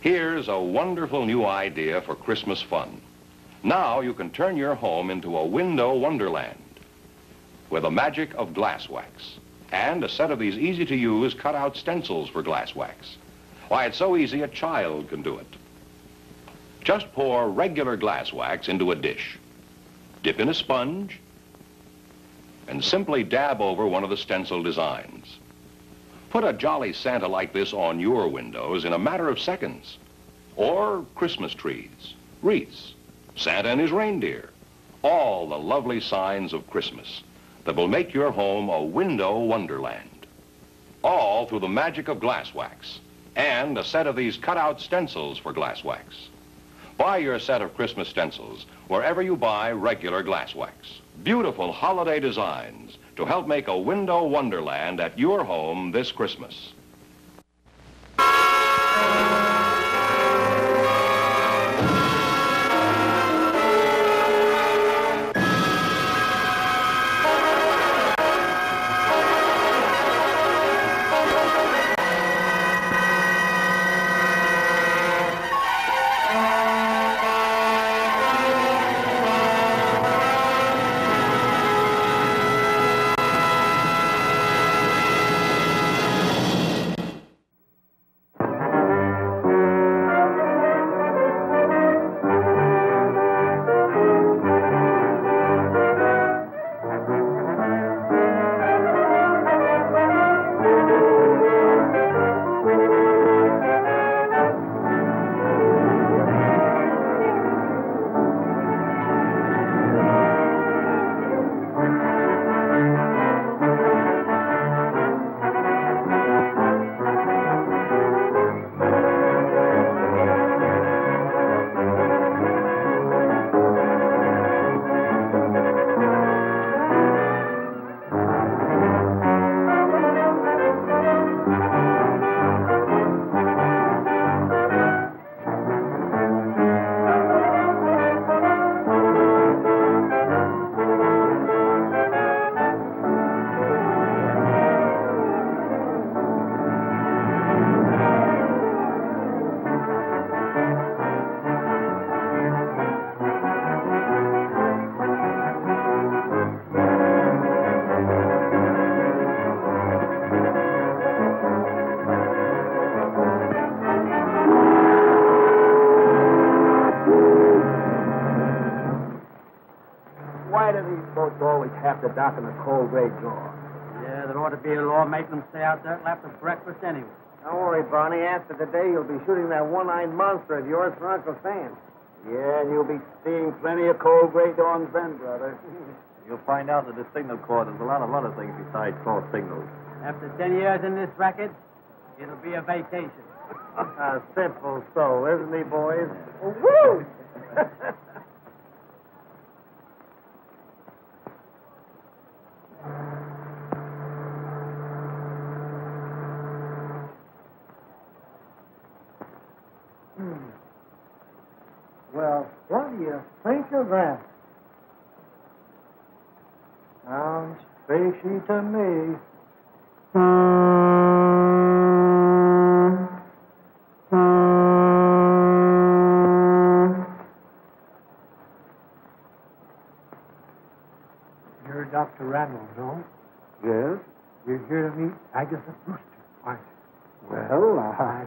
Here's a wonderful new idea for Christmas fun. Now you can turn your home into a window wonderland with the magic of glass wax and a set of these easy-to-use cut-out stencils for glass wax. Why, it's so easy a child can do it. Just pour regular glass wax into a dish, dip in a sponge, and simply dab over one of the stencil designs. Put a jolly Santa like this on your windows in a matter of seconds. Or Christmas trees, wreaths, Santa and his reindeer. All the lovely signs of Christmas that will make your home a window wonderland. All through the magic of glass wax and a set of these cut-out stencils for glass wax. Buy your set of Christmas stencils wherever you buy regular glass wax. Beautiful holiday designs to help make a window wonderland at your home this Christmas. Have to dock in the cold gray drawer. Yeah, there ought to be a law making them stay out there till after breakfast anyway. Don't worry, Barney. After today, you'll be shooting that one-eyed monster of yours for Uncle Sam. Yeah, and you'll be seeing plenty of cold gray dawns then, brother. You'll find out that the signal corps does a lot of other things besides false signals. After 10 years in this racket, it'll be a vacation. A simple soul, isn't he, boys? Woo! Well, what do you think of that? Sounds fishy to me. You're Dr. Randall, no? Yes? You're here to meet Agatha Brewster, aren't you? Well, I...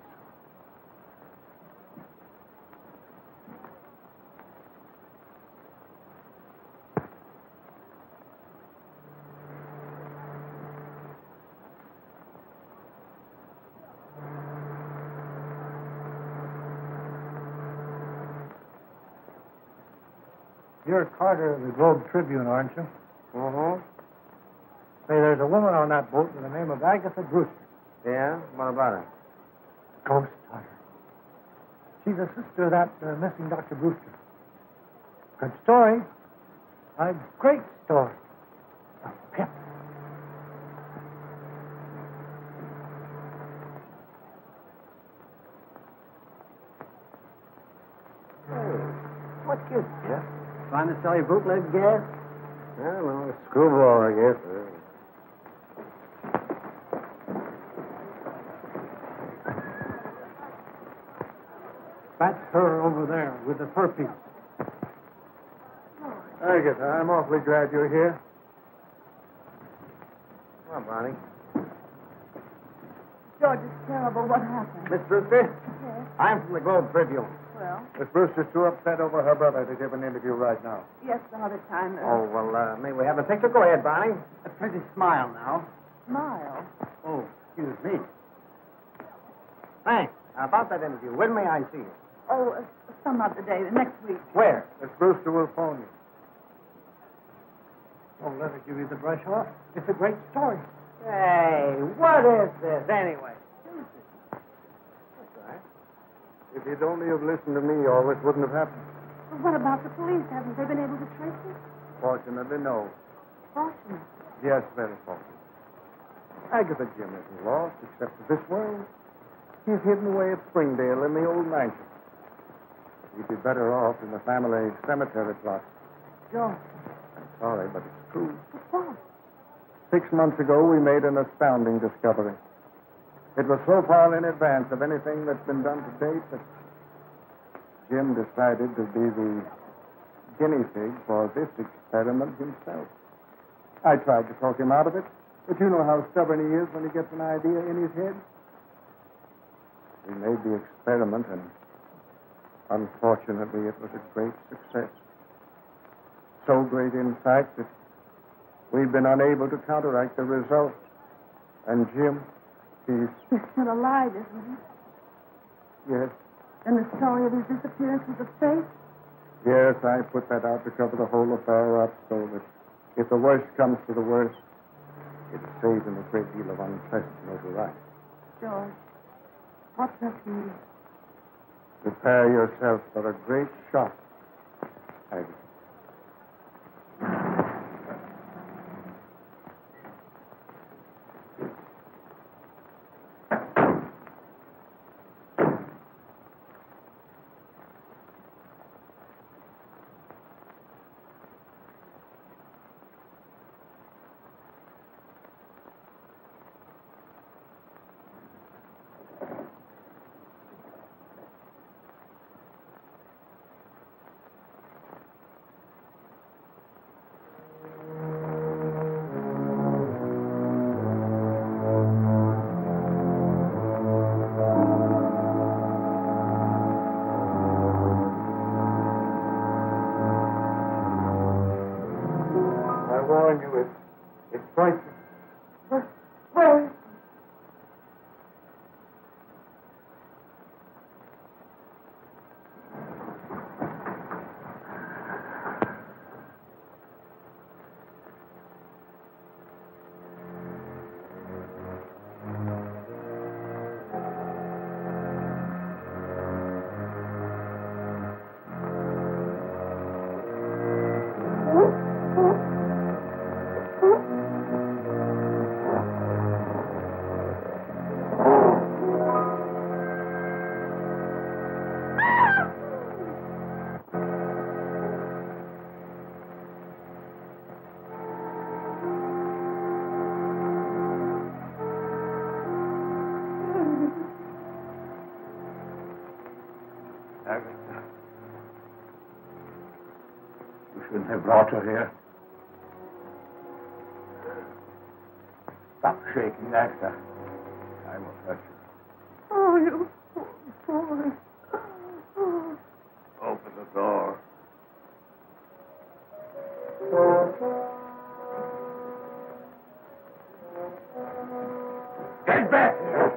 You're Carter of the Globe Tribune, aren't you? Uh-huh. Say, there's a woman on that boat with the name of Agatha Brewster. Yeah? What about her? Ghost hunter. She's a sister of that missing Dr. Brewster. Good story. A great story. A pip. Hey, what gives you? Trying to sell you bootleg gas? I don't know. Screwball, I guess. That's her over there with the fur piece. Agatha, I'm awfully glad you're here. Come on, Bonnie. George, it's terrible. What happened? Miss Brewster? Yes. I'm from the Globe Tribune. Well, Miss Brewster's too upset over her brother to give an interview right now. yes, some other time. Oh, well, may we have a picture? Go ahead, Bonnie. A pretty smile now. Smile. Oh, excuse me. Thanks. Now, about that interview, when may I see you? Oh, some other day, the next week. Where? Miss Brewster will phone you. Oh, let her give you the brush off. It's a great story. Hey, what is this, anyway? That's right. If you'd only have listened to me, all this wouldn't have happened. Well, what about the police? Haven't they been able to trace it? Fortunately, no. Fortunate. Yes, very fortunate. Agatha Jim isn't lost, except for this world. He's hidden away at Springdale in the old mansion. He'd be better off in the family cemetery plot. George. I'm sorry, but it's true. But what? 6 months ago, we made an astounding discovery. It was so far in advance of anything that's been done to date that Jim decided to be the guinea pig for this experiment himself. I tried to talk him out of it, but you know how stubborn he is when he gets an idea in his head. We made the experiment, and unfortunately, it was a great success. So great, in fact, that we've been unable to counteract the results. And Jim, he's still alive, isn't he? Yes. And the story of his disappearance was a fake? Yes, I put that out to cover the whole affair up so that if the worst comes to the worst, it'll save him a great deal of unpleasant notoriety. George, what's left to you? Prepare yourself for a great shock, Agatha. I warn you, it's frightful. Where is Agatha, you shouldn't have brought her here. Stop shaking, Agatha. I will hurt you. Oh, you poor boy. Oh. Open the door. Get back here.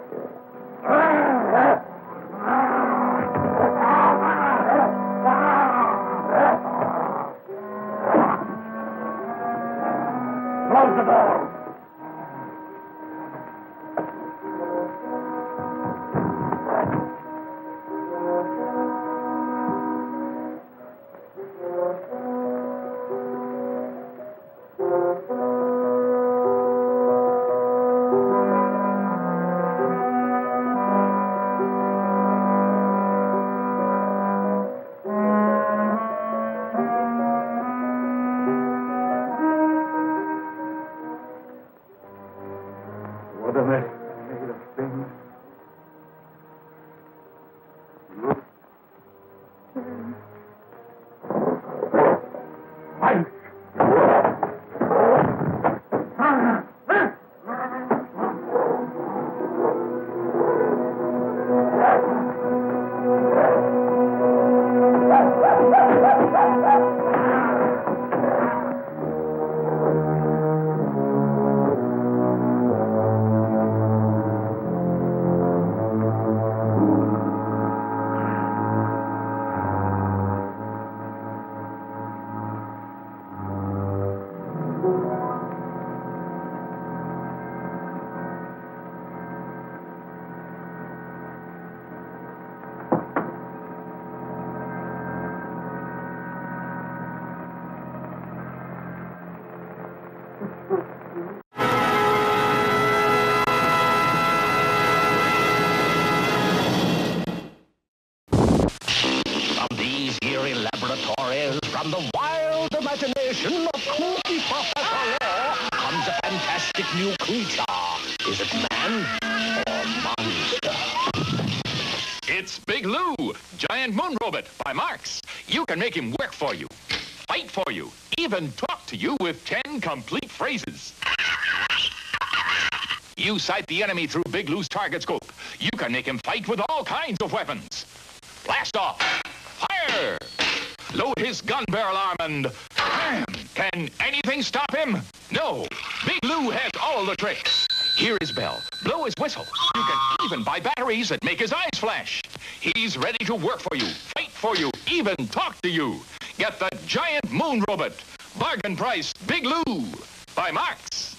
Close the door. From the wild imagination of kooky Professor Law comes a fantastic new creature. Is it man or monster? It's Big Lou, Giant Moon Robot by Marx. You can make him work for you, fight for you, even talk to you with 10 complete phrases. You sight the enemy through Big Lou's target scope. You can make him fight with all kinds of weapons. Blast off, fire, load his gun barrel arm and bam! Can anything stop him? No, Big Lou has all the tricks. Hear his bell, blow his whistle. You can even buy batteries that make his eyes flash. He's ready to work for you, fight for you, even talk to you. Get the Giant Moon Robot. Bargain price Big Lou by Marx.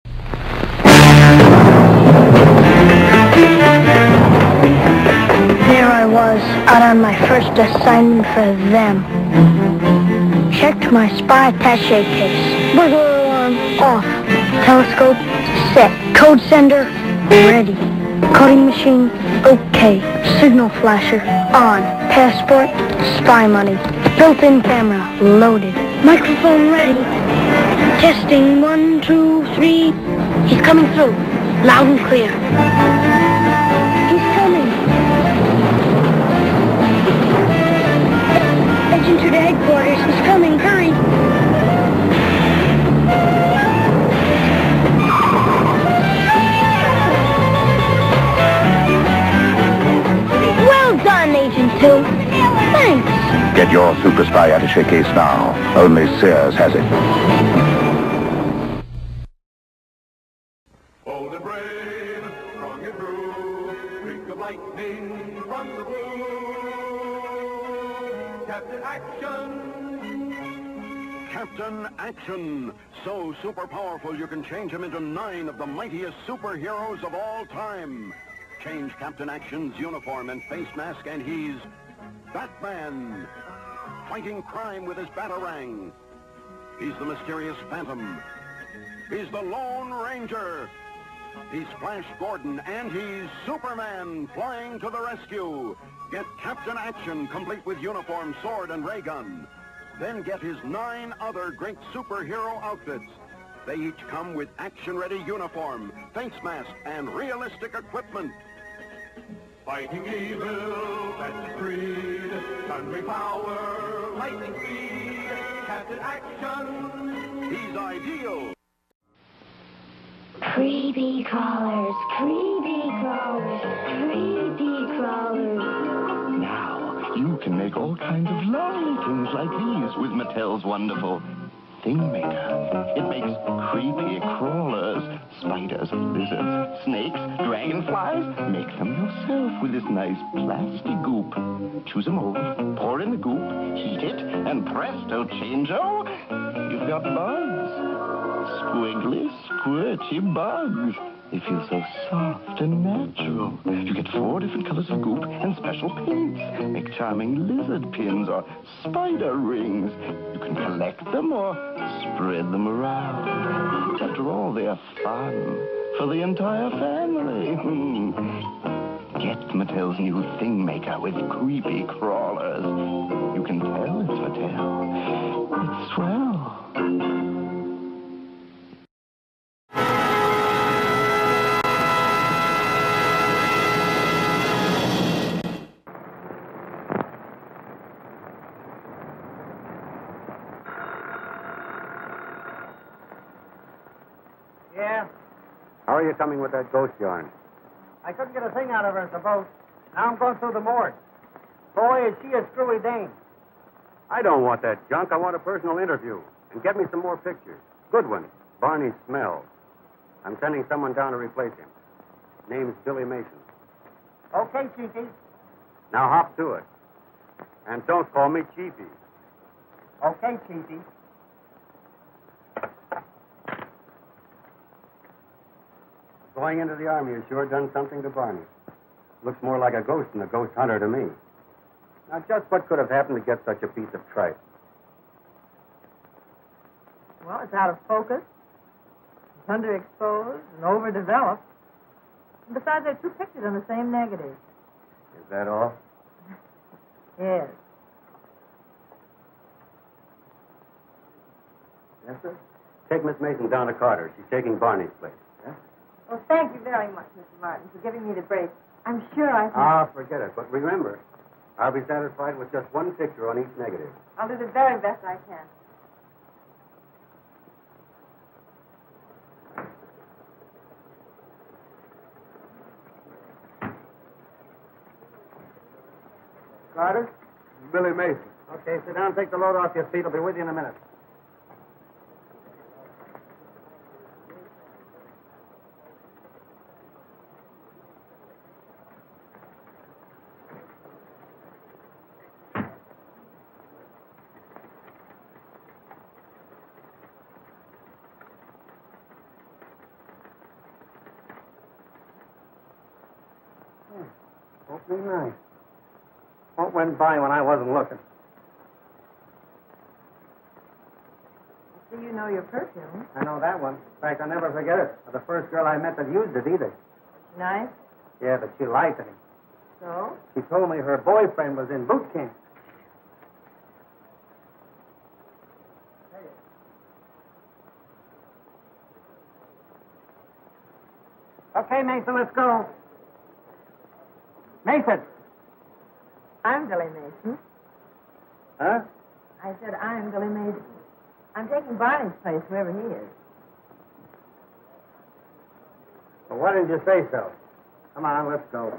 There I was, out on my first assignment for them. Checked my spy attaché case. Burglar alarm off. Telescope set. Code sender ready. Coding machine okay. Signal flasher on. Passport, spy money. Built-in camera loaded. Microphone ready. Testing 1, 2, 3. He's coming through. Loud and clear. He's coming. Agent to the headquarters. He's coming. Hurry. Well done, Agent 2. Thanks. Get your super spy attaché case now. Only Sears has it. Bold and brave, strong and true, streak of lightning from the blue. Captain Action! Captain Action. So super powerful you can change him into 9 of the mightiest superheroes of all time. Change Captain Action's uniform and face mask and he's Batman. Fighting crime with his batarang. He's the mysterious Phantom. He's the Lone Ranger. He's Flash Gordon, and he's Superman flying to the rescue. Get Captain Action, complete with uniform, sword, and ray gun. Then get his 9 other great superhero outfits. They each come with action-ready uniform, face mask, and realistic equipment. Fighting evil, that's creed. Thundering power, lightning speed. Captain Action. He's ideal. Creepy crawlers, creepy crawlers, creepy crawlers. Now, you can make all kinds of lovely things like these with Mattel's wonderful Thing Maker. It makes creepy crawlers, spiders, lizards, snakes, dragonflies. Make them yourself with this nice plastic goop. Choose a mold, pour in the goop, heat it, and presto changeo, you've got bugs. Squiggly, squirty bugs. They feel so soft and natural. You get 4 different colors of goop and special paints. Make charming lizard pins or spider rings. You can collect them or spread them around. After all, they're fun for the entire family. Get Mattel's new Thing Maker with creepy crawlers. You can tell it's Mattel. It's swell. Yeah? How are you coming with that ghost yarn? I couldn't get a thing out of her at the boat. Now I'm going through the morgue. Boy, is she a screwy dame. I don't want that junk. I want a personal interview. And get me some more pictures. Good ones. Barney's smell. I'm sending someone down to replace him. Name's Billy Mason. Okay, Chiefy. Now hop to it. And don't call me Chiefy. Okay, Chiefy. Going into the Army has sure done something to Barney. Looks more like a ghost than a ghost hunter to me. Now, just what could have happened to get such a piece of tripe? Well, it's out of focus, it's underexposed, and overdeveloped. And besides, there are 2 pictures in the same negative. Is that all? Yes. Yes, sir? Take Miss Mason down to Carter. She's taking Barney's place. Yeah? Well, thank you very much, Mr. Martin, for giving me the break. I'm sure I can... Ah, forget it. But remember, I'll be satisfied with just one picture on each negative. I'll do the very best I can. Carter? Billy Mason. Okay, sit down, take the load off your feet. I'll be with you in a minute. Opening night. What went by when I wasn't looking? So you know your perfume. I know that one. In fact, I'll never forget it. The first girl I met that used it either. Nice. Yeah, but she lied to me. So? She told me her boyfriend was in boot camp. Okay, Mason, let's go. Mason! I'm Billy Mason. Huh? I said I'm Billy Mason. I'm taking Barney's place, wherever he is. Well, why didn't you say so? Come on, let's go.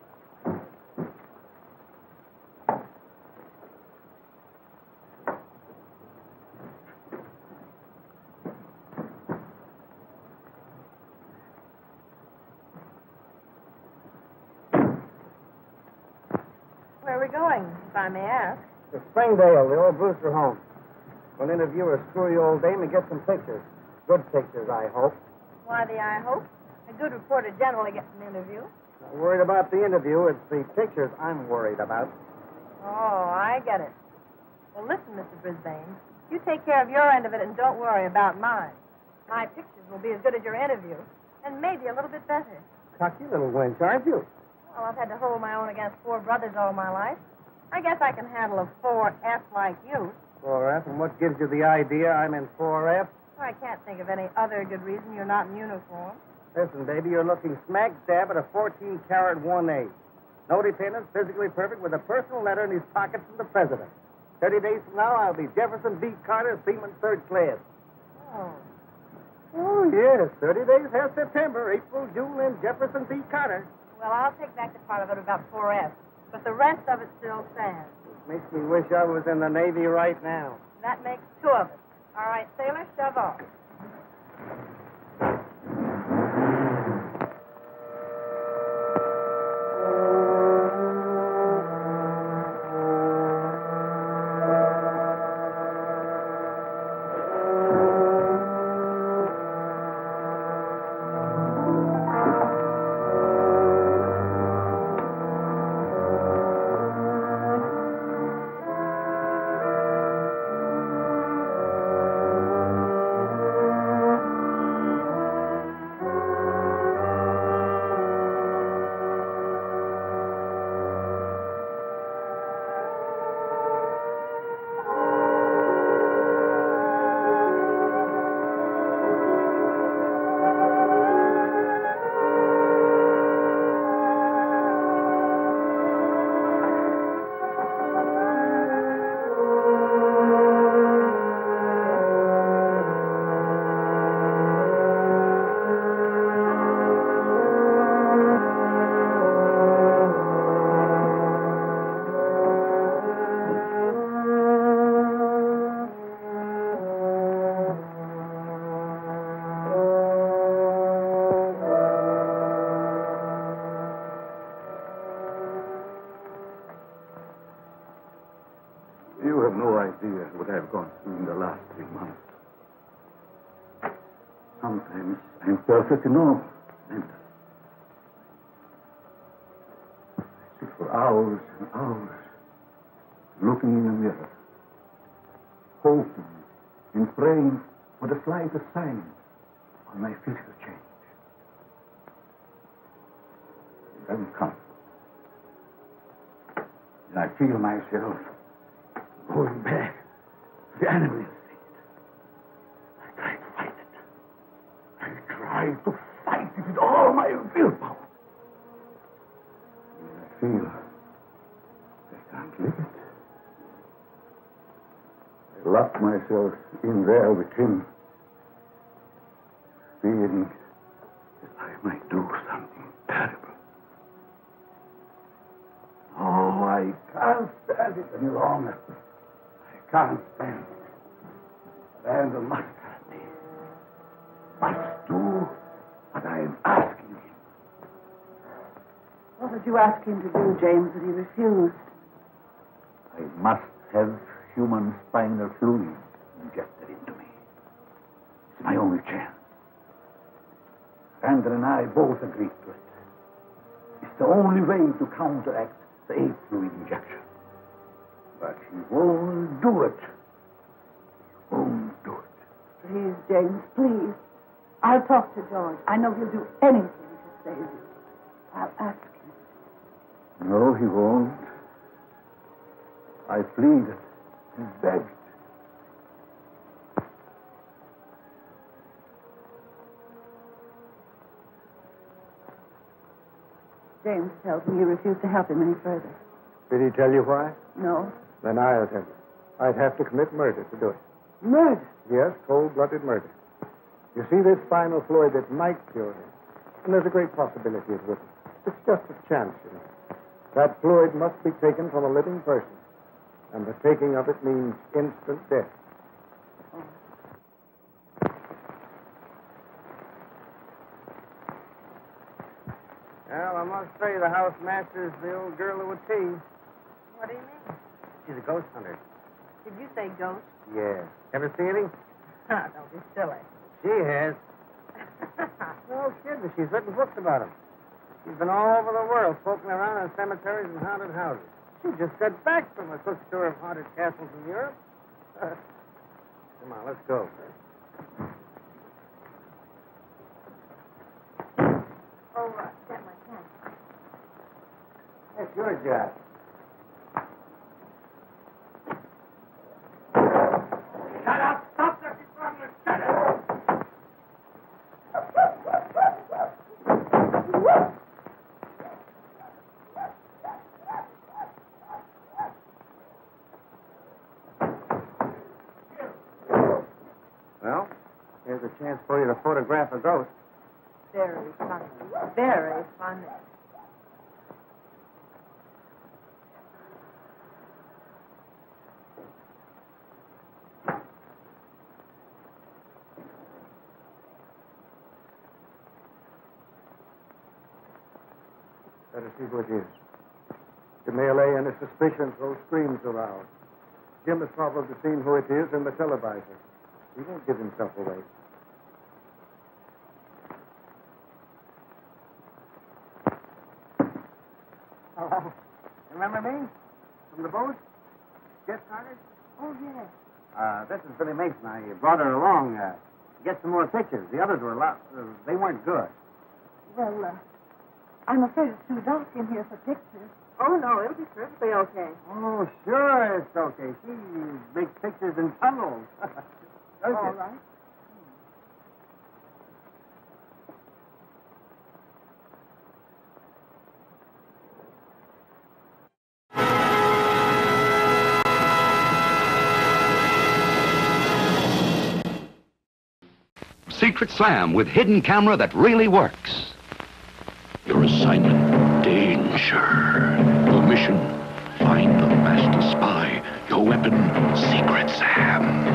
Where are we going, if I may ask? To Springdale, the old Brewster home. We'll interview her screwy old dame and get some pictures. Good pictures, I hope. Why the I hope? A good reporter generally gets an interview. Not worried about the interview. It's the pictures I'm worried about. Oh, I get it. Well, listen, Mr. Brisbane. You take care of your end of it and don't worry about mine. My pictures will be as good as your interview, and maybe a little bit better. Cocky little wench, aren't you? Well, I've had to hold my own against four brothers all my life. I guess I can handle a 4F like you. 4F, and what gives you the idea I'm in 4F? Well, I can't think of any other good reason you're not in uniform. Listen, baby, you're looking smack dab at a 14-carat 1A. No dependents, physically perfect, with a personal letter in his pocket from the president. 30 days from now, I'll be Jefferson B. Carter, Seaman 3rd class. Oh. Oh, yes. 30 days has September, April, June, and Jefferson B. Carter. Well, I'll take back the part of it about 4F, but the rest of it still stands. Makes me wish I was in the Navy right now. That makes two of us. All right, sailor, shove off. You have no idea what I've gone through in the last 3 months. Sometimes I'm perfectly normal, mentally. I sit for hours and hours looking in the mirror, hoping and praying for the slightest sign of my physical change. It doesn't come. And I feel myself going back to the animal instinct. feel I can't live it. I lock myself in there with him, fearing that I might do something terrible. Oh, I can't stand it any longer. I can't stand it. Randall must have me. Must do what I am asking him. What did you ask him to do, James, that he refused? I must have human spinal fluid injected into me. It's my only chance. Randall and I both agreed to it. It's the only way to counteract the ape fluid injection. But he won't do it. He won't do it. Please, James, please. I'll talk to George. I know he'll do anything to save you. I'll ask him. No, he won't. I pleaded and begged. James tells me you refused to help him any further. Did he tell you why? No. Then I'll tell you. I'd have to commit murder to do it. Murder? Yes, cold-blooded murder. You see this spinal fluid that might cure him, and there's a great possibility it wouldn't. It's just a chance, you know. That fluid must be taken from a living person, and the taking of it means instant death. Well, I must say the housemaster's the old girl who would tease. What do you mean? She's a ghost hunter. Did you say ghost? Yeah. Ever see any? Don't be silly. She has. No kidding. She's written books about them. She's been all over the world, poking around in cemeteries and haunted houses. She just got back from a cook tour of haunted castles in Europe. Come on, let's go. Oh, get my pen. That's your job. Shut up! Stop that! Shut up! Well, here's a chance for you to photograph a ghost. Very funny. Very funny. Better see who it is. It may allay any suspicion, throw screams around. Jim has probably seen who it is in the televisor. He won't give himself away. Hello. Remember me? From the boat? Jess Carter? Oh, yes. This is Billy Mason. I brought her along to get some more pictures. The others were they weren't good. Well, I'm afraid it's too dark in here for pictures. Oh, no, it'll be perfectly okay. Oh, sure it's okay. She makes pictures in tunnels. All right. Secret Sam with hidden camera that really works. Your assignment, danger. Your mission, find the master spy. Your weapon, Secret Sam.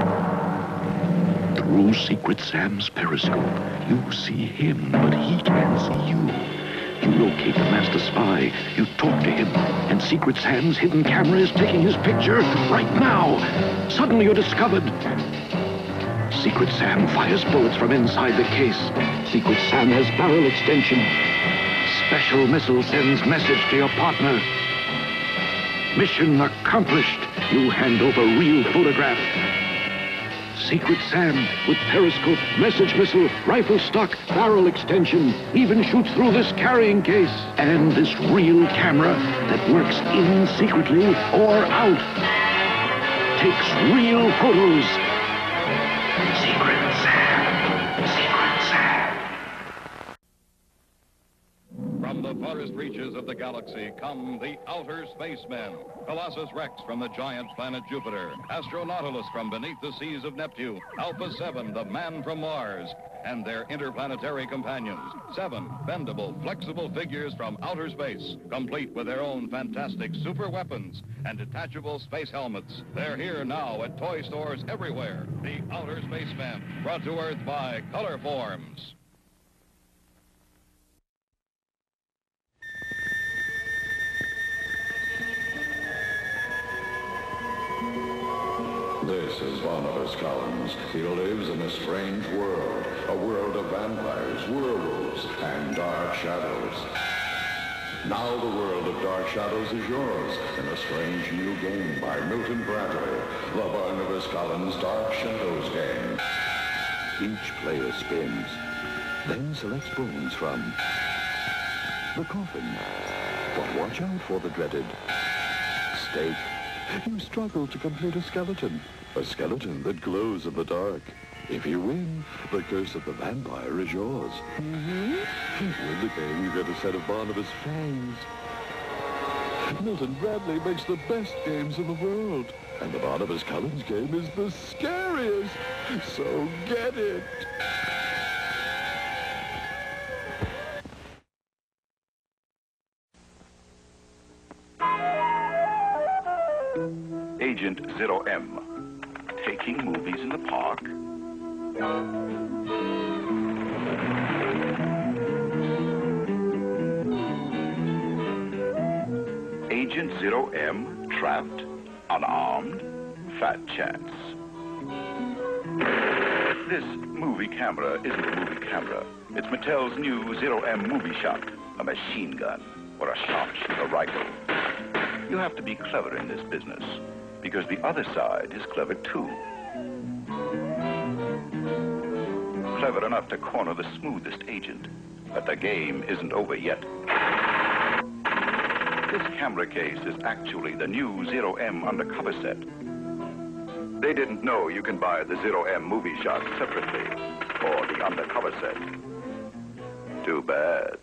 Through Secret Sam's periscope, you see him, but he can't see you. You locate the master spy, you talk to him, and Secret Sam's hidden camera is taking his picture right now. Suddenly you're discovered. Secret Sam fires bullets from inside the case. Secret Sam has barrel extension. Special missile sends message to your partner. Mission accomplished. You hand over real photograph. Secret Sam with periscope, message missile, rifle stock, barrel extension, even shoots through this carrying case. And this real camera that works in secretly or out. Takes real photos. Secret Sam. Secret Sam. From the farthest reaches of the galaxy come the Outer Spacemen. Colossus Rex from the giant planet Jupiter. Astronautilus from beneath the seas of Neptune. Alpha 7, the man from Mars. And their interplanetary companions. 7 bendable, flexible figures from outer space, complete with their own fantastic super weapons and detachable space helmets. They're here now at toy stores everywhere. The Outer Spacemen, brought to Earth by Color Forms. This is Barnabas Collins. He lives in a strange world, a world of vampires, werewolves, and dark shadows. Now the world of dark shadows is yours in a strange new game by Milton Bradley, the Barnabas Collins Dark Shadows game. Each player spins, then selects bones from the coffin. But watch out for the dreaded stake. You struggle to complete a skeleton that glows in the dark. If you win, the curse of the vampire is yours. Win the game, you get a set of Barnabas fangs. Milton Bradley makes the best games in the world, and the Barnabas Collins game is the scariest. So get it. Agent 0M, taking movies in the park. Agent 0M, trapped, unarmed, fat chance. This movie camera isn't a movie camera. It's Mattel's new 0M movie shot, a machine gun or a sharpshooter rifle. You have to be clever in this business, because the other side is clever too. Clever enough to corner the smoothest agent, but the game isn't over yet. This camera case is actually the new 0M undercover set. They didn't know you can buy the 0M movie shot separately, or the undercover set. Too bad.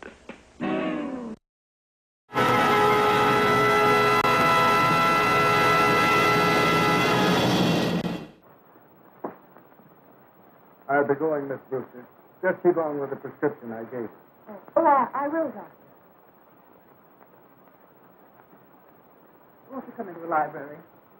I'll be going, Miss Brewster. Just keep on with the prescription I gave you. Oh, I will, Doctor. Won't you come into the library?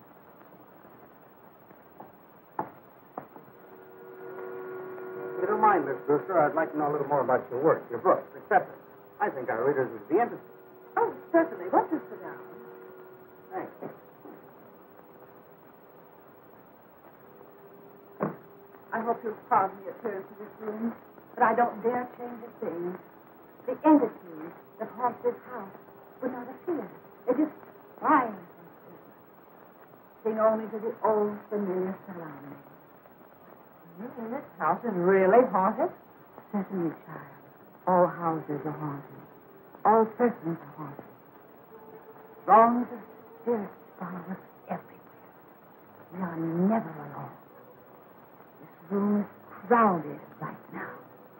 If you don't mind, Miss Brewster, I'd like to know a little more about your work, your books, etc. I think our readers would be interested. Oh, certainly. Won't you sit down? Thanks. I hope you'll pardon the appearance of this room, but I don't dare change a thing. The entities that haunt this house would not appear. They just rise and sing only to the old familiar surroundings. You mean this house is really haunted? Certainly, child. All houses are haunted. All persons are haunted. Songs of spirits follow us everywhere. We are never alone. This room is crowded right now.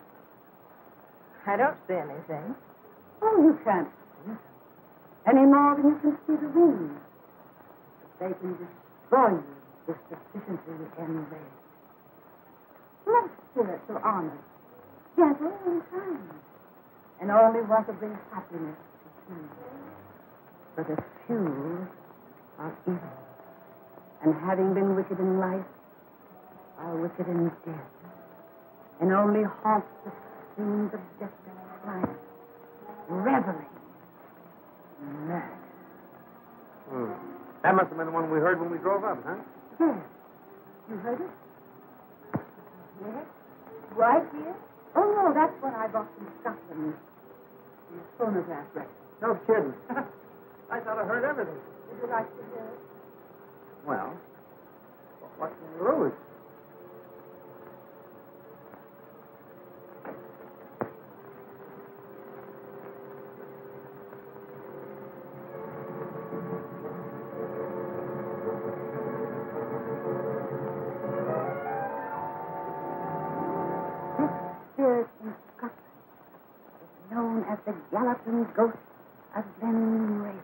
I don't see anything. Oh, you can't see it any more than you can see the wind. But they can destroy you with sufficiently enraged. Most spirits are honest, gentle, and kind, and only want to bring happiness to few. But a few are evil, and having been wicked in life, are wicked in death, and only haunt the scenes of desperate crime, reveling in murder. That must have been the one we heard when we drove up, huh? Yes. You heard it? Yes. Right here? Oh, no, that's what I bought from Scotland. The phonograph record. No kidding. I thought I heard everything. Would you like to hear it? Well, what can you lose? This spirit in Scotland is known as the the galloping ghost of them races.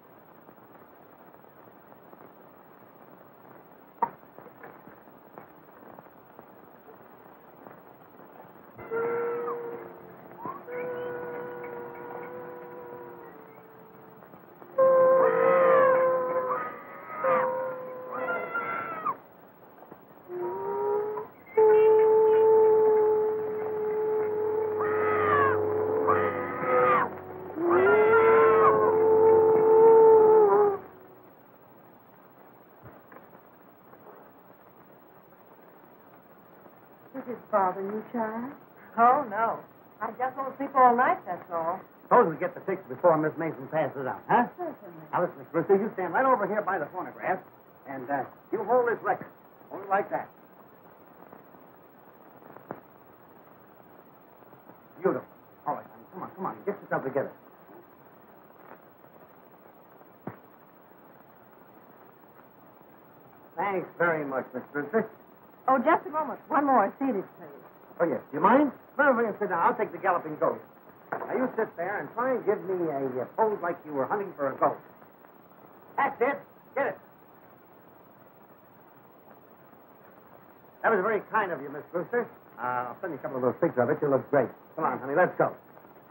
Does it bother you, child? Oh, no. I just won't sleep all night, that's all. Suppose we get the fix before Miss Mason passes out, huh? Certainly. Now, listen, Miss Brewster, you stand right over here by the phonograph, and you hold this record. Hold it like that. Beautiful. All right, honey, come on. Get yourself together. Thanks very much, Miss Brewster. Oh, just a moment. One more. Seated, please. Oh, yes. Do you mind? Run over here and sit down. I'll take the galloping ghost. Now, you sit there and try and give me a pose like you were hunting for a ghost. That's it. Get it. That was very kind of you, Miss Brewster. I'll send you a couple of those pictures of it. You look great. Come on, honey. Let's go.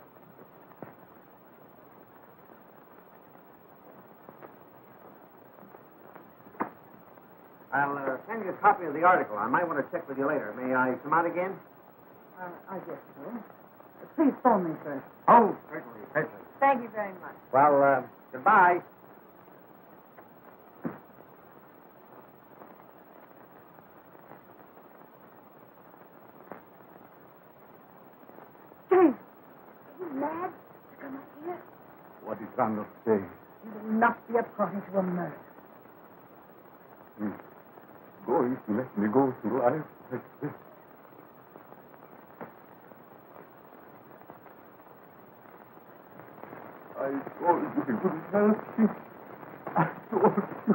I'll send you a copy of the article. I might want to check with you later. May I come out again? I guess so. Please phone me first. Oh, certainly. Thank you very much. Well, goodbye. James, are you mad to come up here? What is Randolph saying? You will not be a party to a murder. He's going to let me go through life like this. I told you he couldn't help you. I told you.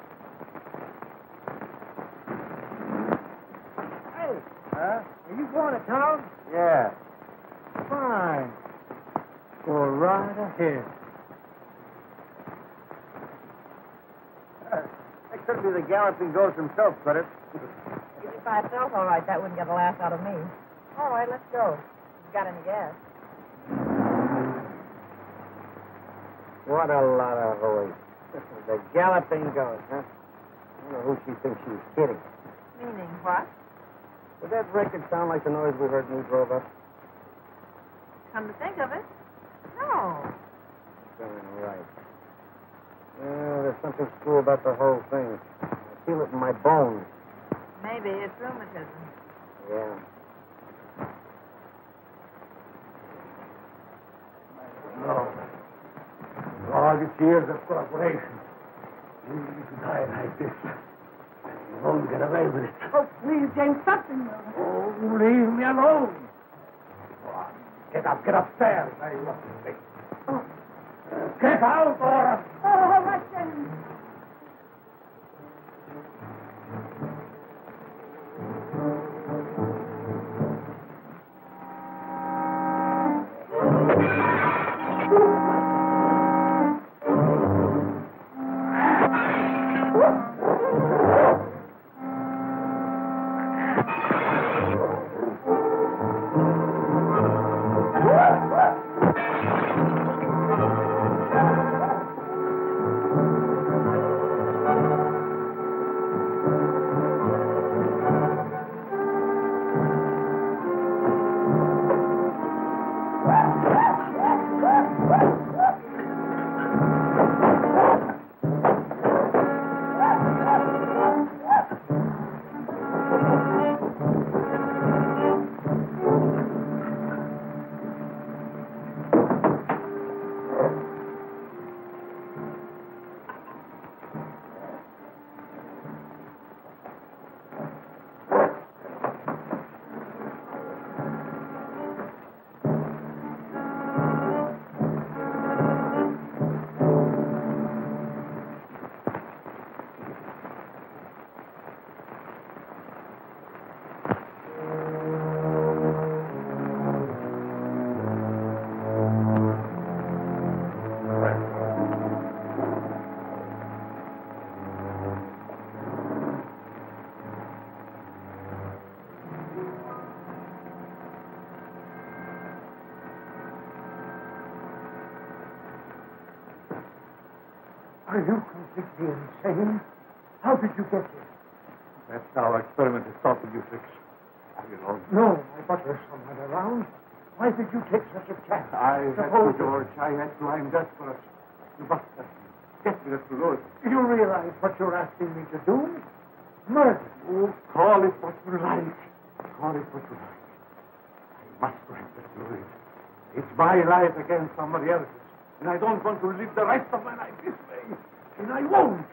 Hey, are you going to town? Yeah. Fine. Go right ahead. That could be the galloping ghost himself, could it? If I felt all right, that wouldn't get a laugh out of me. All right, let's go. You got any gas? What a lot of hooey. The galloping ghost, huh? I don't know who she thinks she's kidding. Meaning what? Did that record sound like the noise we heard when we drove up? Come to think of it, no. Darn right. Well, there's something screwy about the whole thing. I feel it in my bones. Maybe it's rheumatism. Yeah. No. All these years of cooperation. You need to die like this. You won't get away with it. Oh, please, James, something. Oh, leave me alone. Get upstairs. I want to speak. Get out, or... Oh, what, James? Are you completely insane? How did you get here? That's our experiment is stopping you, Fix. Are you alone? No, my butler's somewhere around. Why did you take such a chance? I had to, George. I had to. I'm desperate. You must let me. Get me to Louis. Do you realize what you're asking me to do? Murder. Oh, call it what you like. Call it what you like. I must grant it, Louis. It's my life against somebody else's. And I don't want to live the rest of my life this way. And I won't.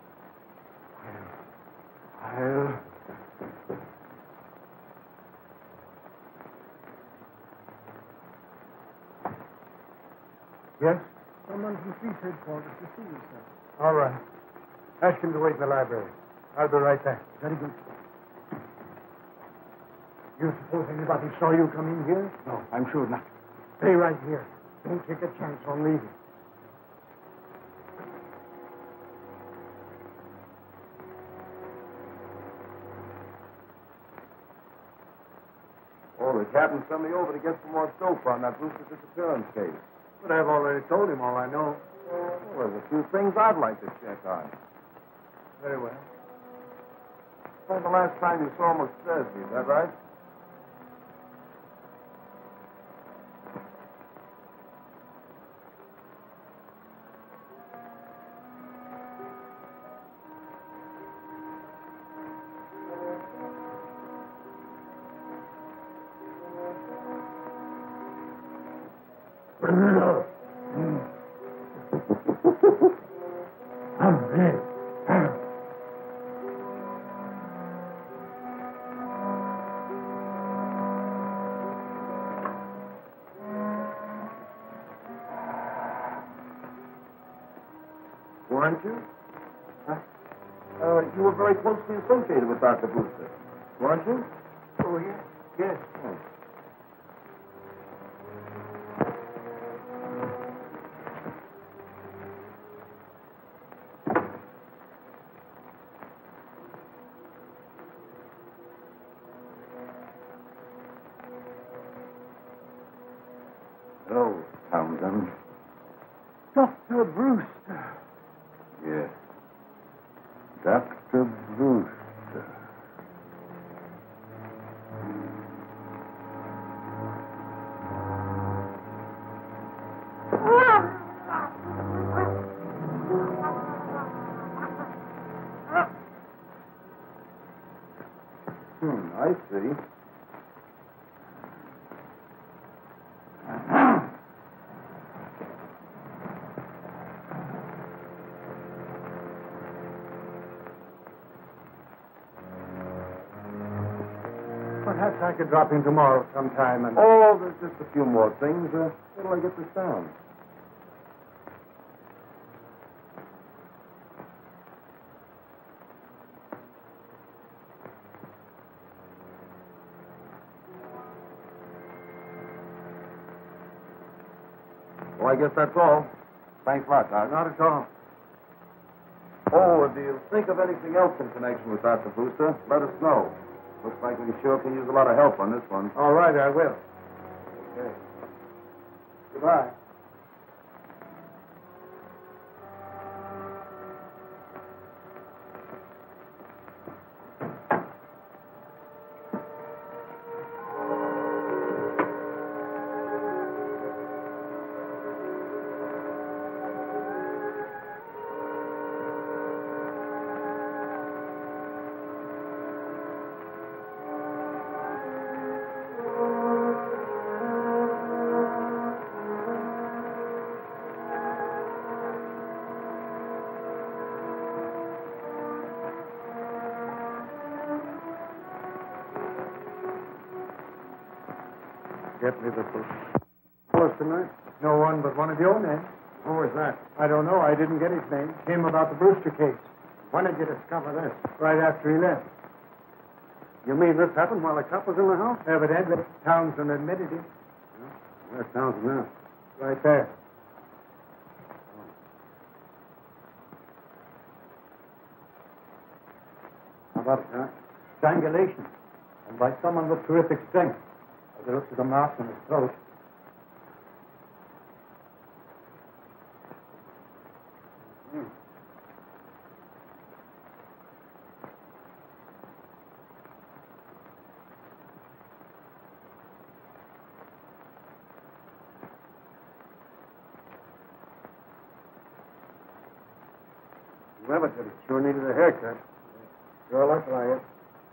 I'll... Yes? Someone from police headquarters to see you, sir. All right. Ask him to wait in the library. I'll be right back. Very good. You suppose anybody saw you come in here? No, I'm sure not. Stay right here. Don't take a chance on leaving. Oh, the captain sent me over to get some more dope on that Brewster disappearance case. But I've already told him all I know. Well, there's a few things I'd like to check on. Very well. When the last time you saw him was Thursday, is that right? Weren't you? Huh? You were very closely associated with Dr. Brewster, weren't you? Oh, yes. Yes. Oh. Hello, Townsend. Dr. Brewster. Yes. Dr. Brewster. I see. Perhaps I could drop in tomorrow sometime and... Oh, there's just a few more things. Wait till I get this down. Well, I guess that's all. Thanks a lot, Doc. Not at all. Oh, if you think of anything else in connection with Dr. Brewster, let us know. Looks like we sure can use a lot of help on this one. All right, I will. Okay. Goodbye. Get me the book. Close tonight? No one but one of your men. Who was that? I don't know. I didn't get his name. Came about the Brewster case. When did you discover this? Right after he left. You mean this happened while the cop was in the house? Evidently. Townsend admitted it. Where's Townsend now? Right there. How about it, huh? Strangulation. And by someone with terrific strength. By the looks of the marks on his throat. Whoever did it sure needed a haircut. Sure looked like it.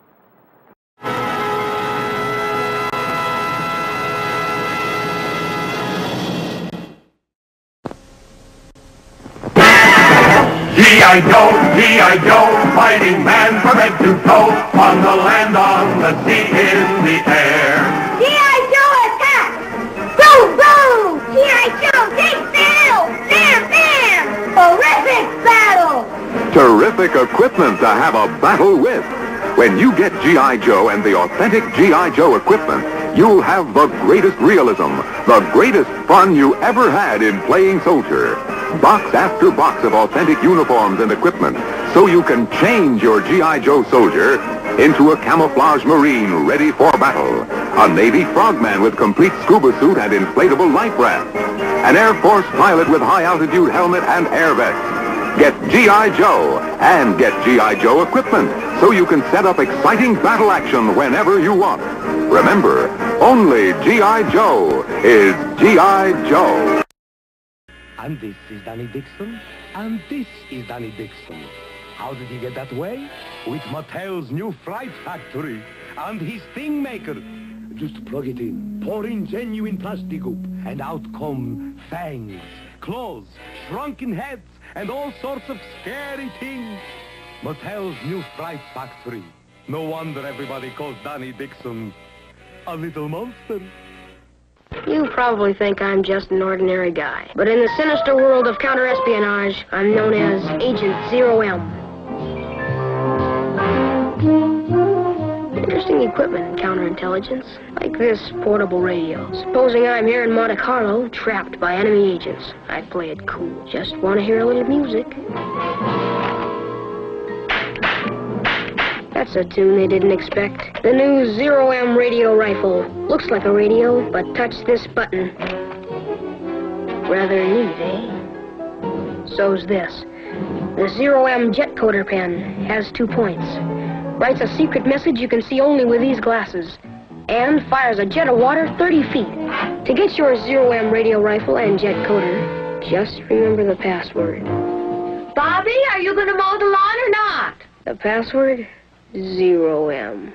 G.I. Joe, G.I. Joe, fighting man from head to toe, on the land, on the sea, in the air. G.I. Joe attack! Boom, boom! G.I. Joe takes the hill! Bam, bam! Horrific battle! Terrific equipment to have a battle with. When you get G.I. Joe and the authentic G.I. Joe equipment, you'll have the greatest realism, the greatest fun you ever had in playing soldier. Box after box of authentic uniforms and equipment, so you can change your G.I. Joe soldier into a camouflage Marine ready for battle, a Navy frogman with complete scuba suit and inflatable life raft, an Air Force pilot with high-altitude helmet and air vest. Get G.I. Joe and get G.I. Joe equipment, so you can set up exciting battle action whenever you want. Remember, only G.I. Joe is G.I. Joe. And this is Danny Dixon, and this is Danny Dixon. How did he get that way? With Mattel's new Fright Factory and his thing maker. Just plug it in, pour in genuine plastic goop, and out come fangs, claws, shrunken heads, and all sorts of scary things. Mattel's new Fright Factory. No wonder everybody calls Danny Dixon a little monster. You probably think I'm just an ordinary guy. But in the sinister world of counter-espionage, I'm known as Agent Zero-M. Interesting equipment in counterintelligence, like this portable radio. Supposing I'm here in Monte Carlo, trapped by enemy agents. I'd play it cool. Just want to hear a little music. That's a tune they didn't expect. The new Zero-M radio rifle. Looks like a radio, but touch this button. Rather neat, eh? So's this. The Zero-M jet coder pen has 2 points. Writes a secret message you can see only with these glasses. And fires a jet of water 30 feet. To get your Zero-M radio rifle and jet coder, just remember the password. Bobby, are you going to mow the lawn or not? The password? Zero-M.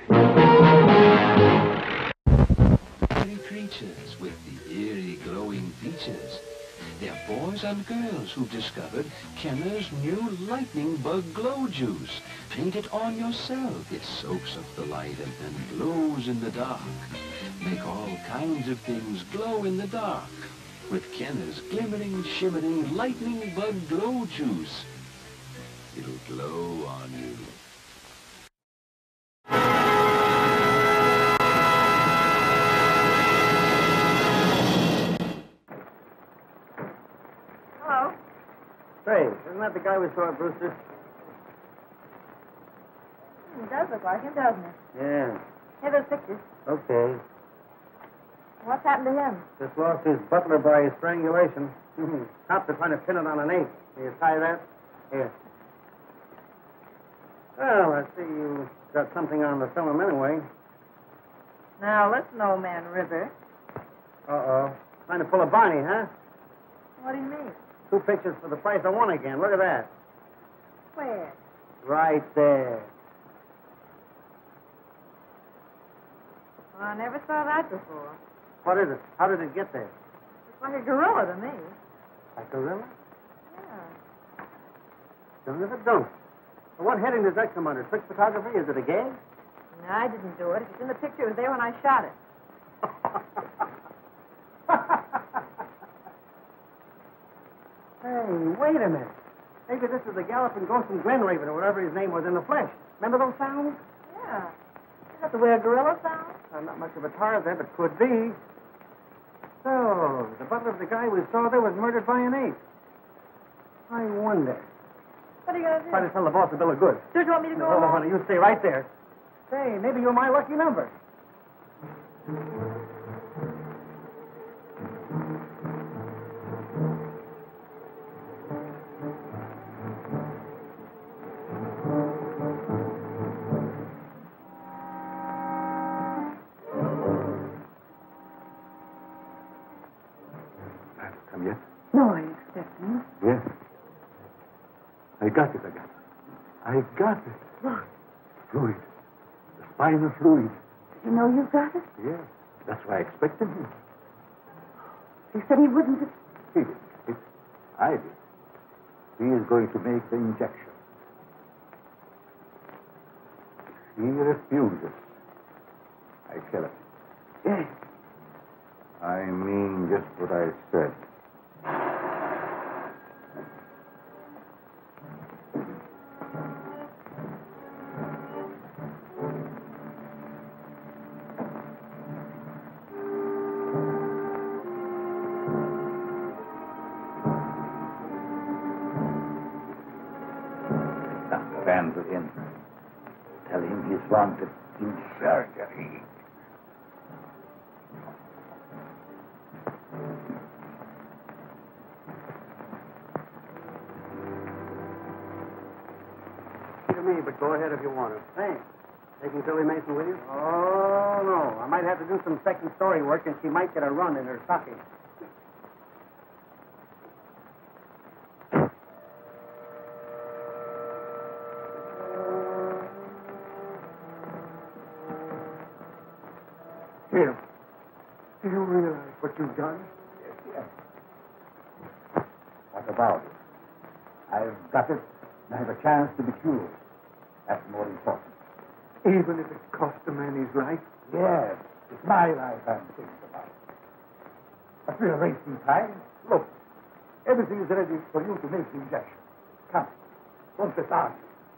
Pretty creatures with the eerie glowing features. They're boys and girls who've discovered Kenner's new lightning bug glow juice. Paint it on yourself. It soaks up the light and glows in the dark. Make all kinds of things glow in the dark with Kenner's glimmering, shimmering lightning bug glow juice. It'll glow on you. Hello? Say, isn't that the guy we saw at Brewster's? It does look like him, doesn't it? Yeah. Here, those pictures. Okay. What's happened to him? Just lost his butler by strangulation. Cops are trying to pin it on an ape. Can you tie that? Here. Well, I see you got something on the film anyway. Now, listen, old man River. Uh-oh. Trying to pull a Barney, huh? What do you mean? 2 pictures for the price of 1 again. Look at that. Where? Right there. Well, I never saw that before. What is it? How did it get there? Looks like a gorilla to me. A gorilla? Yeah. Don't if it don't. Well, what heading does that come under? Trick photography? Is it a gag? No, I didn't do it. If it's in the picture, it was there when I shot it. Hey, wait a minute. Maybe this is the galloping ghost from Glen Raven or whatever his name was in the flesh. Remember those sounds? Yeah. Is that the way a gorilla sounds? Not much of a Tarzan, but could be. So, the butler of the guy we saw there was murdered by an ape. I wonder. What are you going to do? Try to tell the boss a bill of goods. Don't you want me to go Hold on, along? honey. You stay right there. Say, maybe you're my lucky number. Come yet? No, I expect him. Yes. I I got it. I got it. What? Fluid. The spinal fluid. Did you know you got it? Yes. That's why I expected him. He said he wouldn't. He did. I did. He is going to make the injection. He refuses. I kill him. Yes. I mean just what I said. Randall in. Tell him he's wanted in surgery. To me, but go ahead if you want to. Thanks. Taking Billy Mason with you? Oh, no. I might have to do some second story work, and she might get a run in her stocking. Jim, do you realize what you've done? Yes. What about it? I've got it, and I have a chance to be cured. That's more important. Even if it cost the man his life? Yes, it's my life I'm thinking about. But we're wasting time. Look, everything is ready for you to make the injection. Come, don't get out.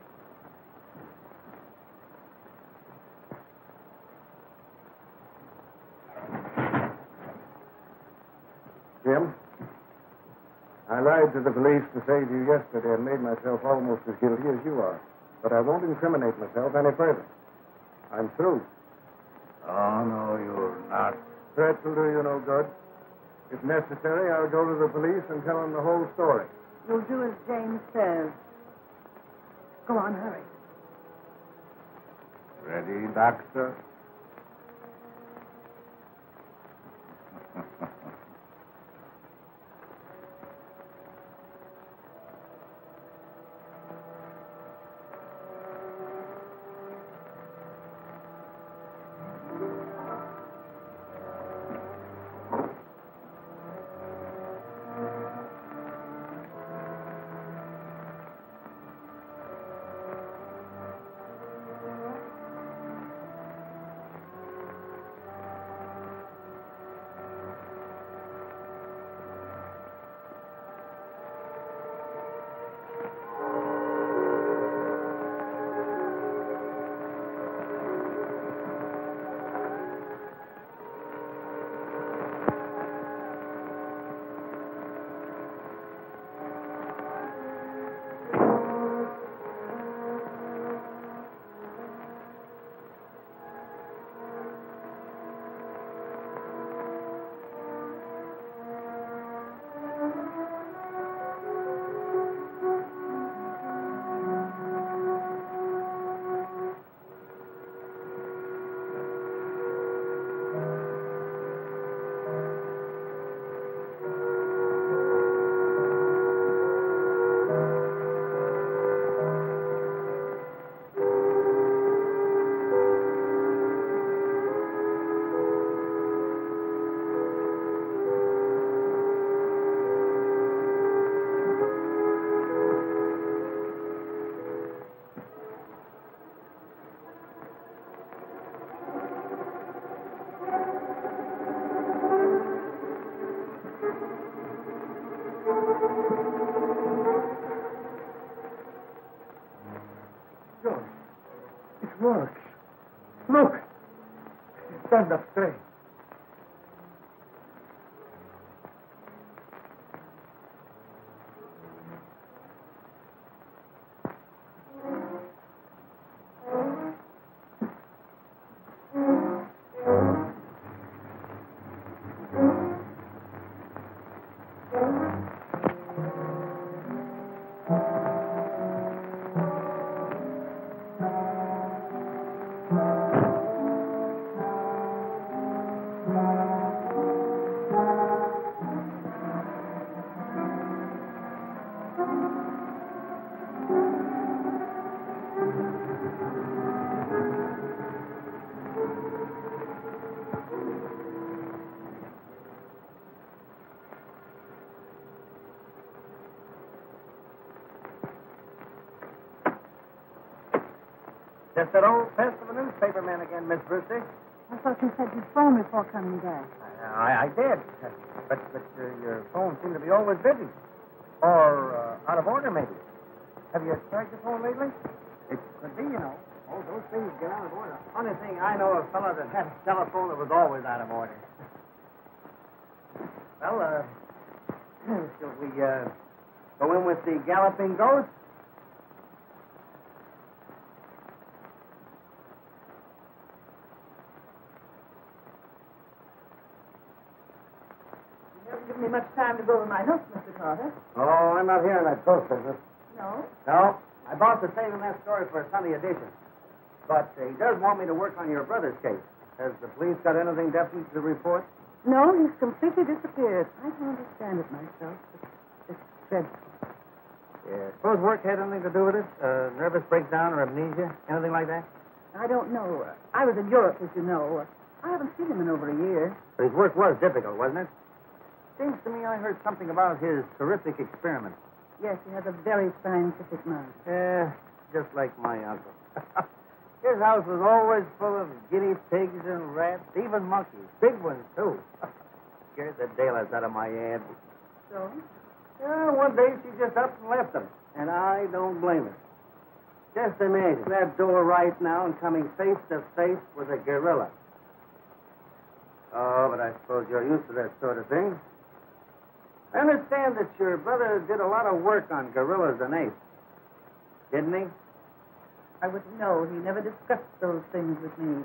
Jim, I lied to the police to save you yesterday and made myself almost as guilty as you are. But I won't incriminate myself any further. I'm through. Oh, no, you're not. Threats will do you no good. If necessary, I'll go to the police and tell them the whole story. You'll do as James says. Go on, hurry. Ready, doctor? Works. Look. Stand up straight. Just that old pest of a newspaper man again, Miss Brewster. I thought you said you'd phone before coming back. I did. But your phone seemed to be always busy. Or out of order, maybe. Have you charged your phone lately? It could be, you know. Oh, those things get out of order. Only thing I know of a fellow that had a telephone that was always out of order. Well, shall we go in with the galloping ghost? You haven't given me much time to go over my notes, Mr. Carter. Oh, I'm not here in that ghost business. No? No. My boss is saving that story for a Sunday edition. But he does want me to work on your brother's case. Has the police got anything definite to report? No, he's completely disappeared. I don't understand it myself. It's dreadful. Yeah. Suppose work had anything to do with it? Nervous breakdown or amnesia? Anything like that? I don't know. I was in Europe, as you know. I haven't seen him in over a year. But his work was difficult, wasn't it? Seems to me I heard something about his terrific experiment. Yes, he has a very scientific mind. Yeah, just like my uncle. His house was always full of guinea pigs and rats, even monkeys. Big ones, too. Scared the daylights out of my aunt. So? Yeah, one day she just up and left them. And I don't blame her. Just imagine that door right now and coming face to face with a gorilla. Oh, but I suppose you're used to that sort of thing. I understand that your brother did a lot of work on gorillas and apes. Didn't he? I wouldn't know. He never discussed those things with me.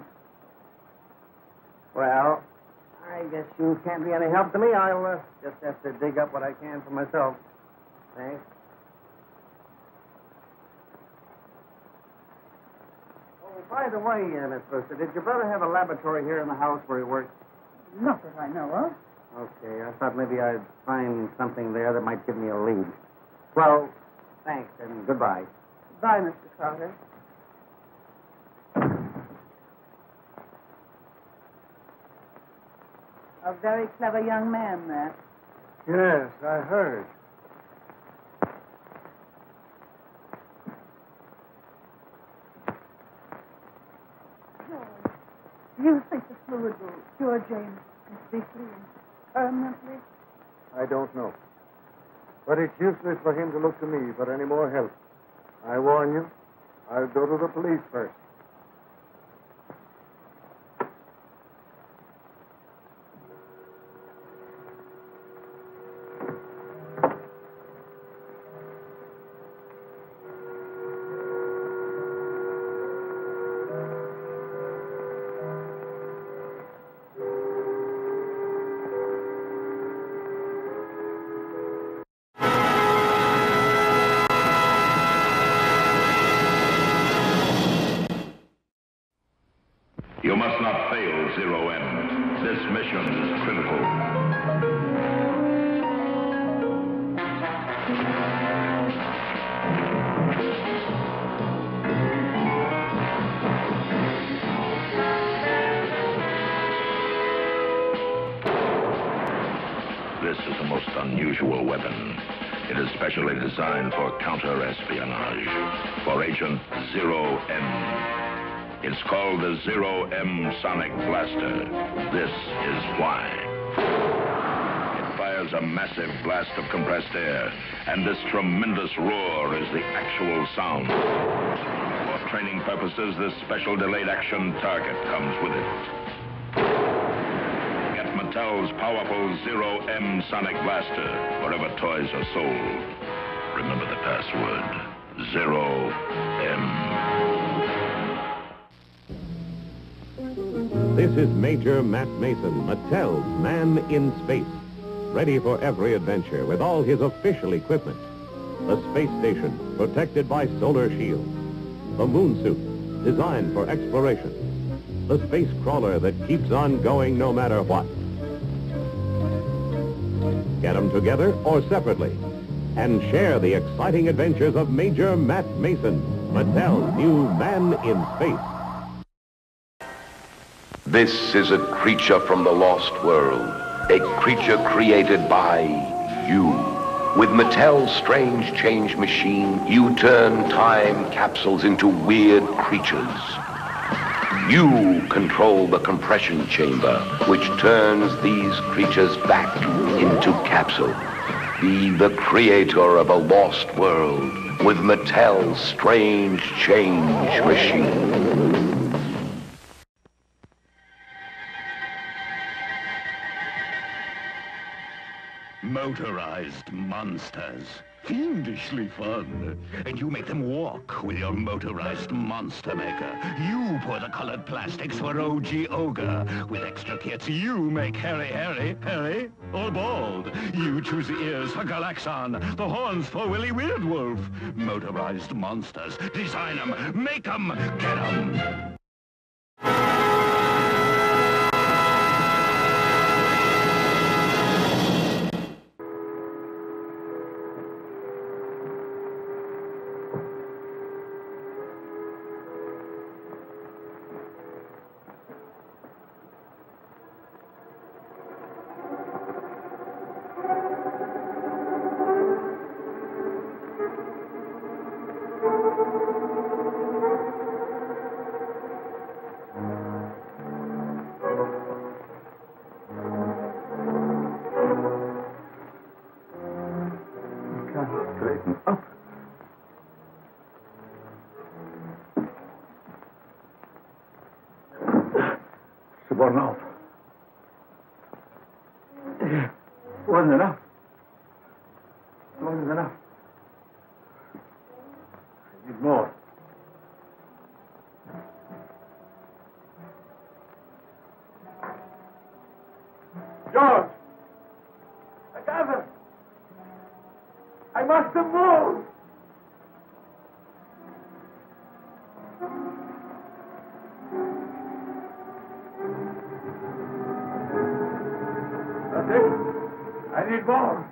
Well, I guess you can't be any help to me. I'll just have to dig up what I can for myself. Thanks. Oh, by the way, Miss Brewster, did your brother have a laboratory here in the house where he worked? Not that I know of. Okay, I thought maybe I'd find something there that might give me a lead. Well, thanks, and goodbye. Goodbye, Mr. Carter. A very clever young man, that. Yes, I heard. Do you think the fluid will cure James completely and permanently? I don't know. But it's useless for him to look to me for any more help. I warn you, I'll go to the police first. You must not fail Zero M. This mission is critical. This is a most unusual weapon. It is specially designed for counter-espionage, for Agent Zero M. It's called the Zero M Sonic Blaster. This is why. It fires a massive blast of compressed air, and this tremendous roar is the actual sound. For training purposes, this special delayed action target comes with it. Get Mattel's powerful Zero M Sonic Blaster wherever toys are sold. Remember the password, Zero M. This is Major Matt Mason, Mattel's Man in Space, ready for every adventure with all his official equipment. The space station, protected by solar shields. The moon suit, designed for exploration. The space crawler that keeps on going no matter what. Get them together or separately, and share the exciting adventures of Major Matt Mason, Mattel's new Man in Space. This is a creature from the lost world, a creature created by you. With Mattel's strange change machine, you turn time capsules into weird creatures. You control the compression chamber, which turns these creatures back into capsule. Be the creator of a lost world with Mattel's strange change machine. Motorized monsters. Fiendishly fun. And you make them walk with your motorized monster maker. You pour the colored plastics for OG Ogre. With extra kits, you make Harry, or bald. You choose the ears for Galaxon, the horns for Willy Weirdwolf. Motorized monsters. Design them, make them, get them. Straighten up. She wasn't off. It wasn't enough. It wasn't enough. I need more. George! I got her! I must have moved! That's it. I need more.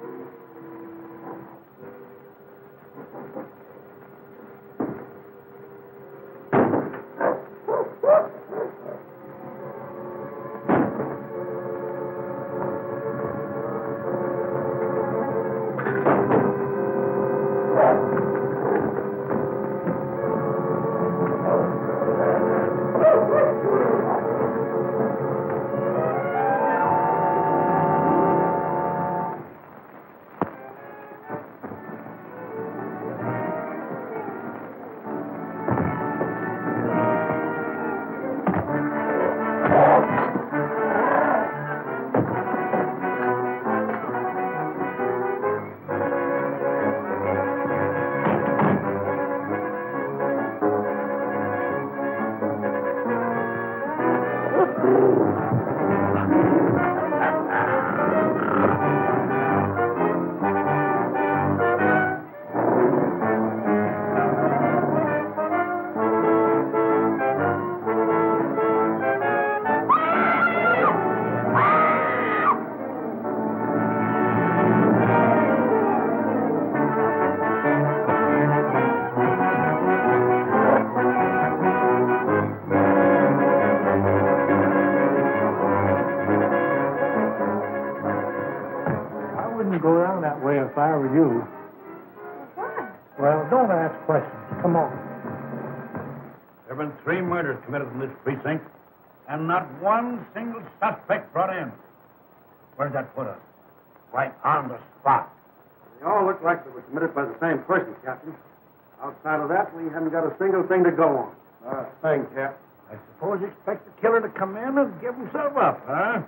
Go down that way if I were you. What? Well, don't ask questions. Come on. There have been 3 murders committed in this precinct, and not one single suspect brought in. Where'd that put us? Right on the spot. They all look like they were committed by the same person, Captain. Outside of that, we haven't got a single thing to go on. Thanks, Cap. I suppose you expect the killer to come in and give himself up, huh?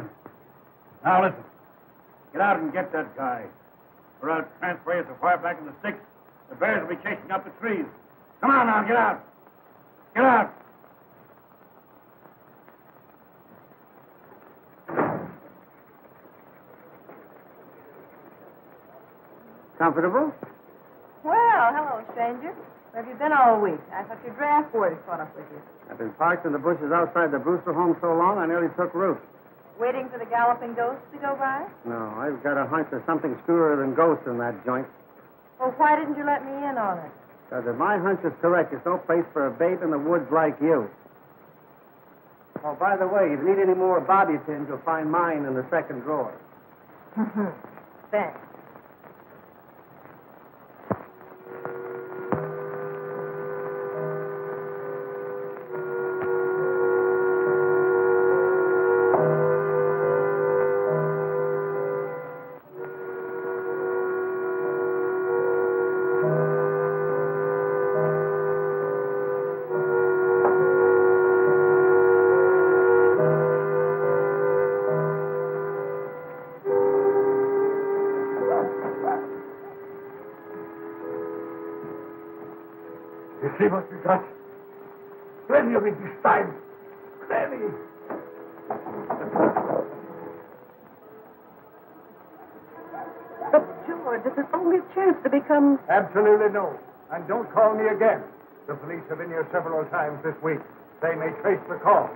Now, listen. Get out and get that guy. Or I'll transfer you so far back in the sticks, the bears will be chasing up the trees. Come on now, get out. Get out. Comfortable? Well, hello, stranger. Where have you been all week? I thought your draft board had caught up with you. I've been parked in the bushes outside the Brewster home so long I nearly took root. Waiting for the galloping ghosts to go by? No, I've got a hunch there's something screwier than ghosts in that joint. Well, why didn't you let me in on it? Because if my hunch is correct, there's no place for a babe in the woods like you. Oh, by the way, if you need any more bobby pins, you'll find mine in the second drawer. Thanks. You see what you got? Plenty of it this time. Plenty. But, George, this is only a chance to become... Absolutely no. And don't call me again. The police have been here several times this week. They may trace the call.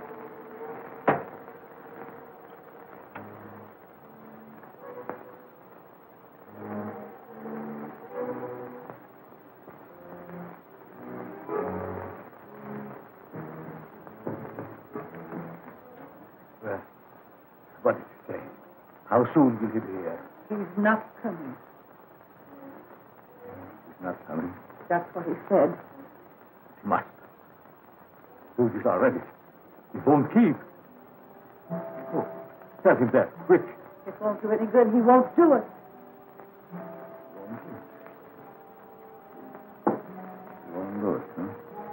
Well, what did he say? How soon will he be here? He's not coming. He's not coming. That's what he said. He must. Food is already. He won't keep. Oh, tell him that, quick. It won't do any good. He won't do it. He won't do it, huh?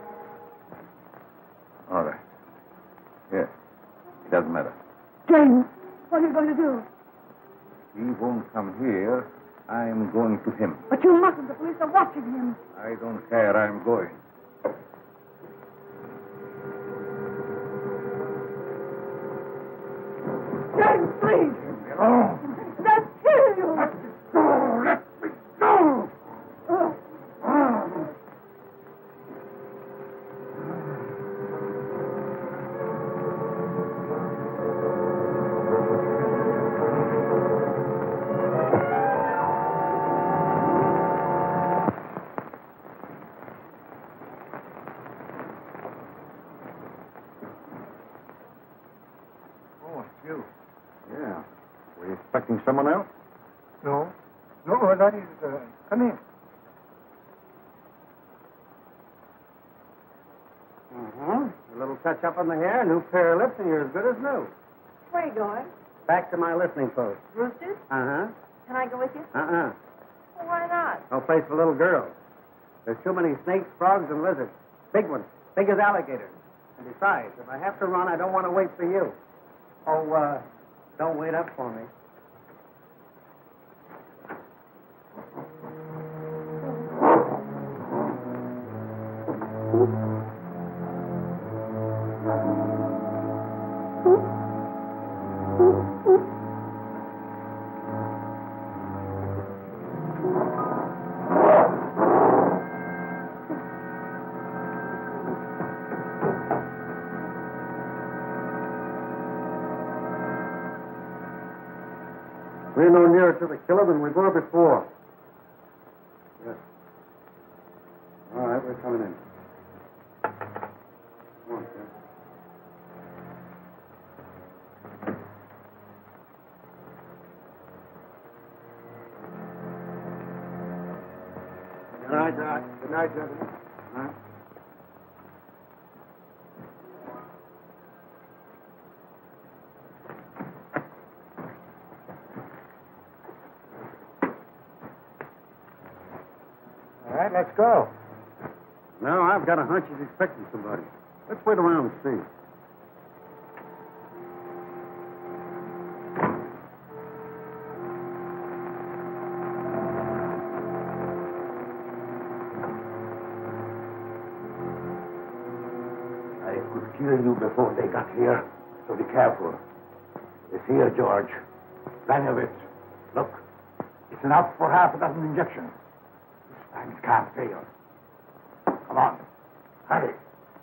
All right. Yes. It doesn't matter. James, what are you going to do? He won't come here. I'm going to him. But you mustn't. The police are watching him. I don't care. I'm going. James, please. Leave me alone. They'll kill you. Let me go. Let me go. Oh, it's you. Yeah. Were you expecting someone else? No. No, that is... come in. A little touch up on the hair, new pair of lips, and you're as good as new. Where are you going? Back to my listening post. Roosters? Uh-huh. Can I go with you? Uh-uh. Well, why not? No place for little girls. There's too many snakes, frogs, and lizards. Big ones. Big as alligators. And besides, if I have to run, I don't want to wait for you. Oh, don't wait up for me. We're no nearer to the killer than we were before. Yes. All right, we're coming in. Come on, Jim. Good night, Doc. Good night, gentlemen. All right. All right, let's go. No, I've got a hunch he's expecting somebody. Let's wait around and see. I could kill you before they got here, so be careful. It's here, George. Plenty of it. Look, it's enough for half a dozen injections. This time it can't fail. Come on. Hurry.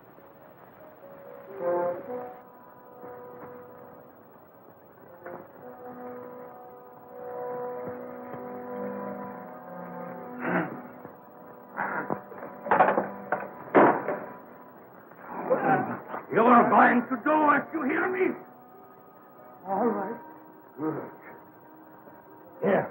You're going to do it, you hear me? All right. Good. Here.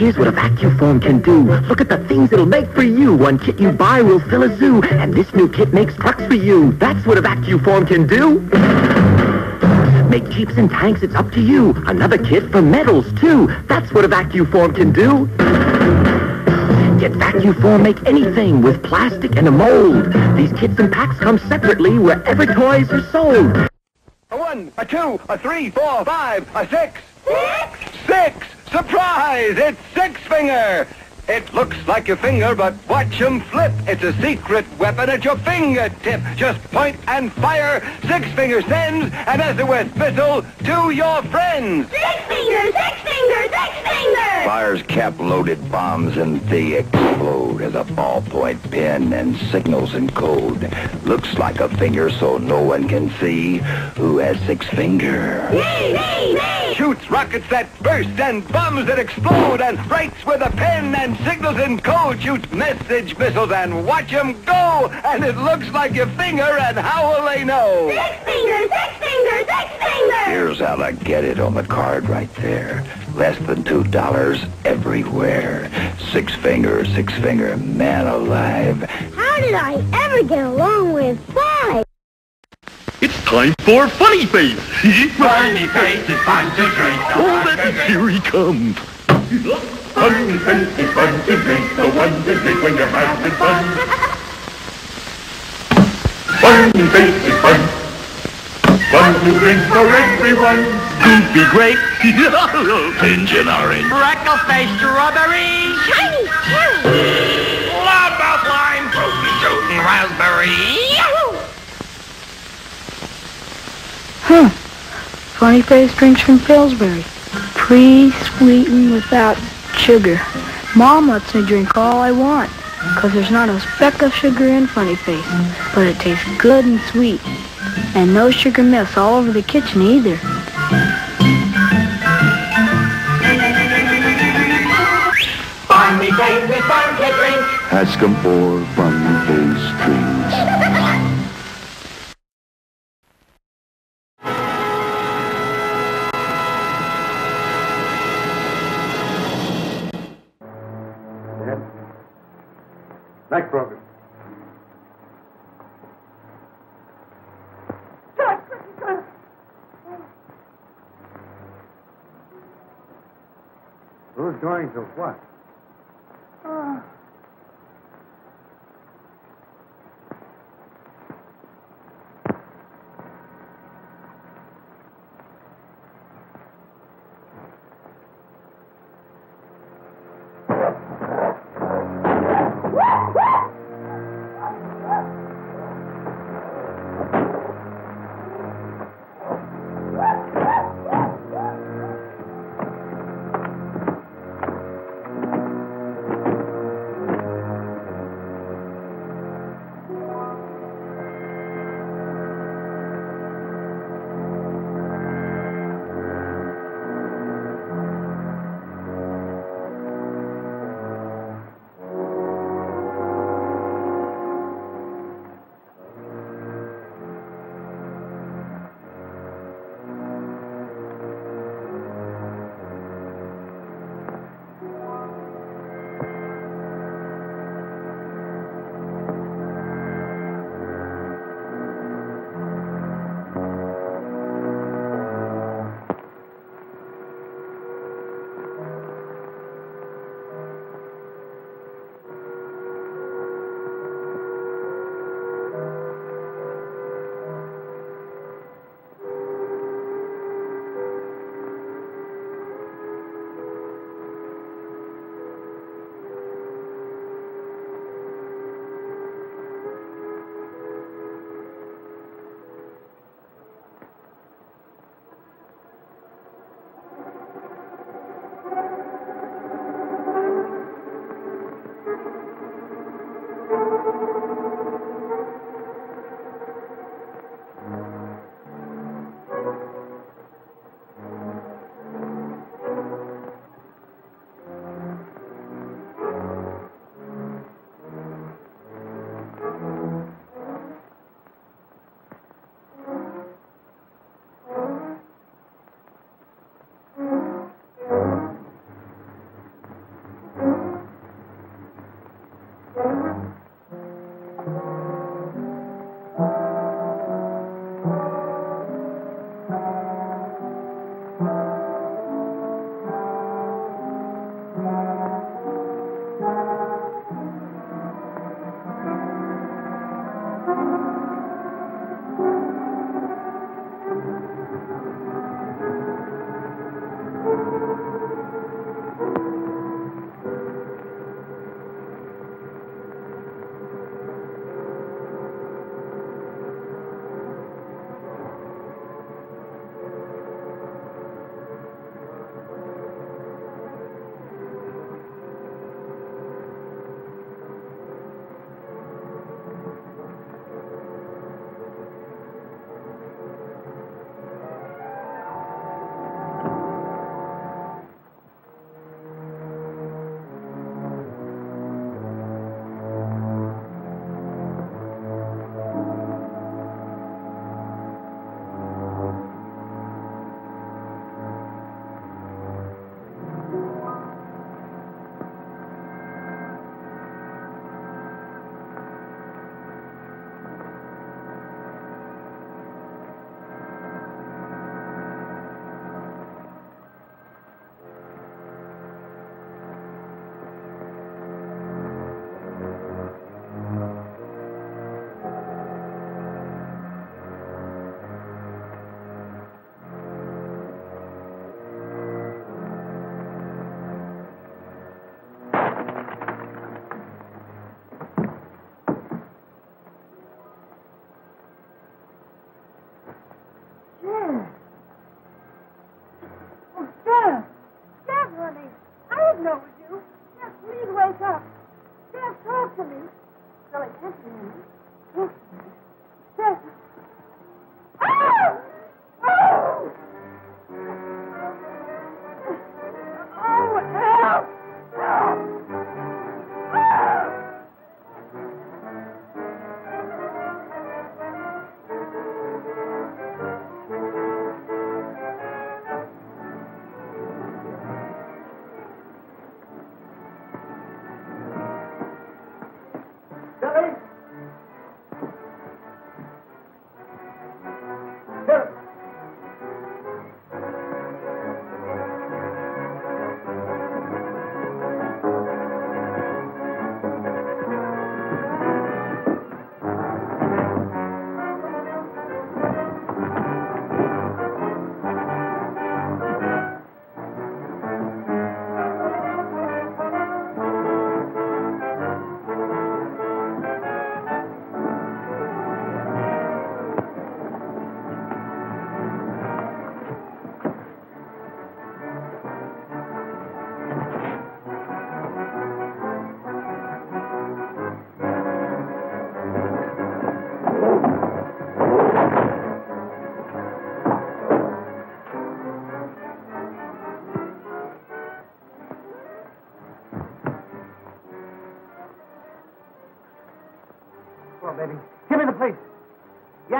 Here's what a vacuum form can do. Look at the things it'll make for you. One kit you buy will fill a zoo, and this new kit makes trucks for you. That's what a vacuum form can do. Make jeeps and tanks, it's up to you. Another kit for metals, too. That's what a vacuum form can do. Get vacuum form, make anything with plastic and a mold. These kits and packs come separately wherever toys are sold. A 1, a 2, a 3, 4, 5, a 6. 6! Surprise! It's Six Finger! It looks like a finger, but watch him flip. It's a secret weapon at your fingertip. Just point and fire. Six Finger sends an SOS missile to your friends. Six Finger! Six Finger! Six Finger! Fires cap-loaded bombs and they explode as a ballpoint pen and signals in code. Looks like a finger so no one can see who has Six Finger. Shoots rockets that burst and bombs that explode and writes with a pen and signals in code. Shoots message missiles and watch them go. And it looks like your finger, and how will they know? Six Finger! Six Finger! Six Finger! Here's how to get it on the card right there. Less than $2 everywhere. Six Finger, man alive. How did I ever get along with five? It's time for Funny Face! Funny Face is fun to drink. Oh, that here he comes. Funny Face is fun to drink, the one to drink when you're having fun. Funny Face is fun. Fun to drink for everyone. Goofy grape. Engine orange. Freckle-faced strawberry. Shiny cherry. Loudmouth lime. Fruity raspberry. Huh. Funny Face drinks from Pillsbury. Pre-sweetened without sugar. Mom lets me drink all I want, 'cause there's not a speck of sugar in Funny Face. But it tastes good and sweet. And no sugar myths all over the kitchen either. Funny Face is fun to drink. Ask 'em for Funny Face drinks. Night program. Who's going to what?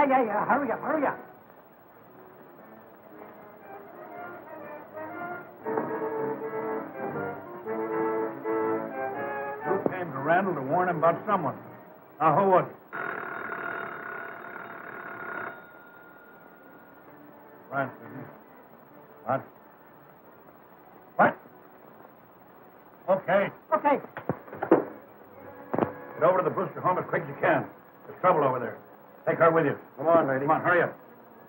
Yeah. Hurry up. You came to Randall to warn him about someone. Now, who was it? Right, Sidney. What? Okay. Get over to the Brewster home as quick as you can. There's trouble over there. Take her with you. Come on, lady. Come on, hurry up.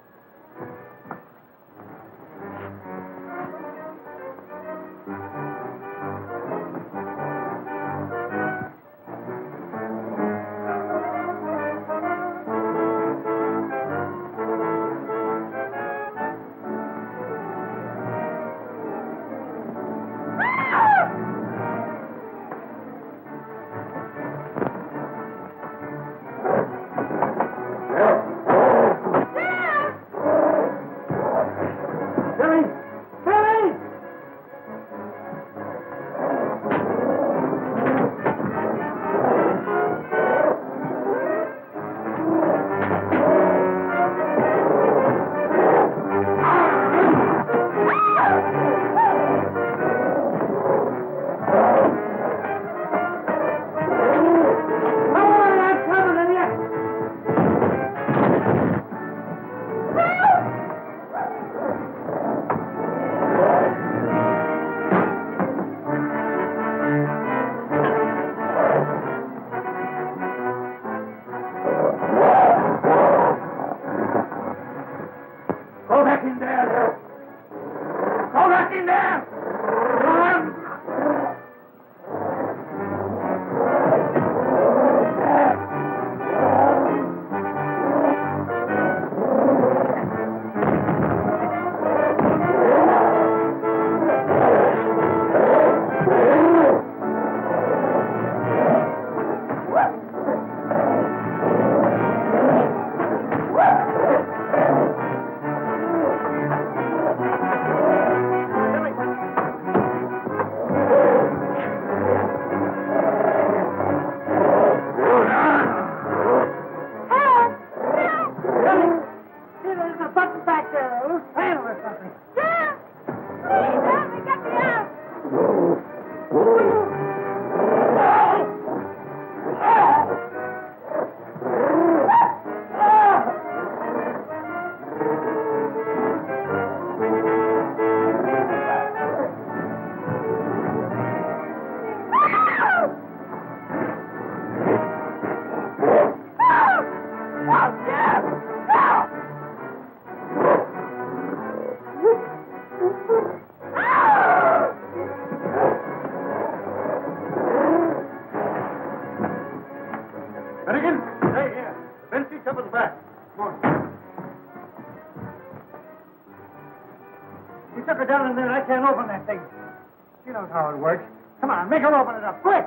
took her down in there and I can't open that thing. She knows how it works. Come on, make her open it up, quick!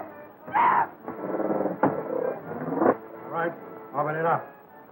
All right, open it up.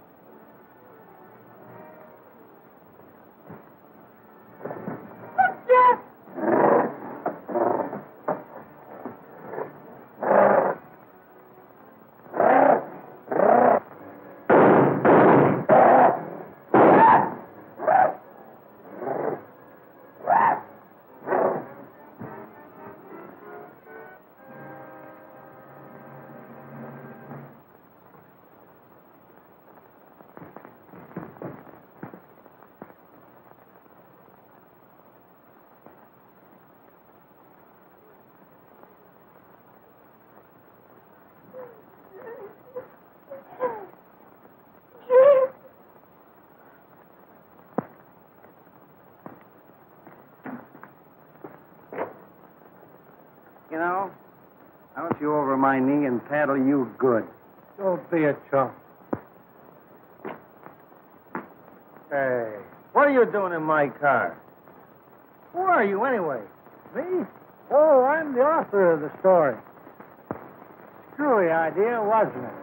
You know, I want you over my knee and paddle you good. Don't be a chump. Hey, what are you doing in my car? Who are you anyway? Me? Oh, I'm the author of the story. Screwy idea, wasn't it?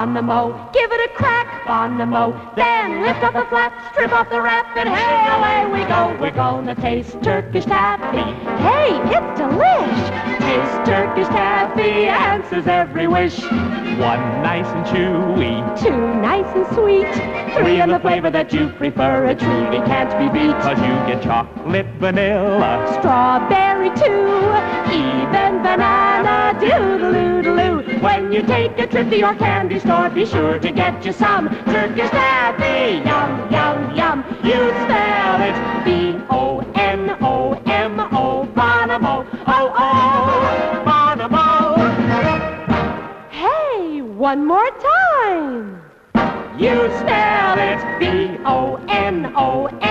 Bonamo. Give it a crack, Bonamo. Then lift up the flap, strip off the wrap, and hey, away we go. We're gonna taste Turkish taffy. Hey, it's delish. Taste Turkish taffy, answers every wish. One nice and chewy, two nice and sweet, three in the flavor that you prefer. It truly can't be beat. 'cause you get chocolate, vanilla, Strawberry too, even banana, doodle-oo-doo-loo. When you take a trip to your candy store, be sure to get you some Turkish taffy. Yum, yum, yum. You spell it B-O-N-O-M-O, Bonamo. Oh, Bonamo. Hey, one more time. You spell it B-O-N-O-M-O.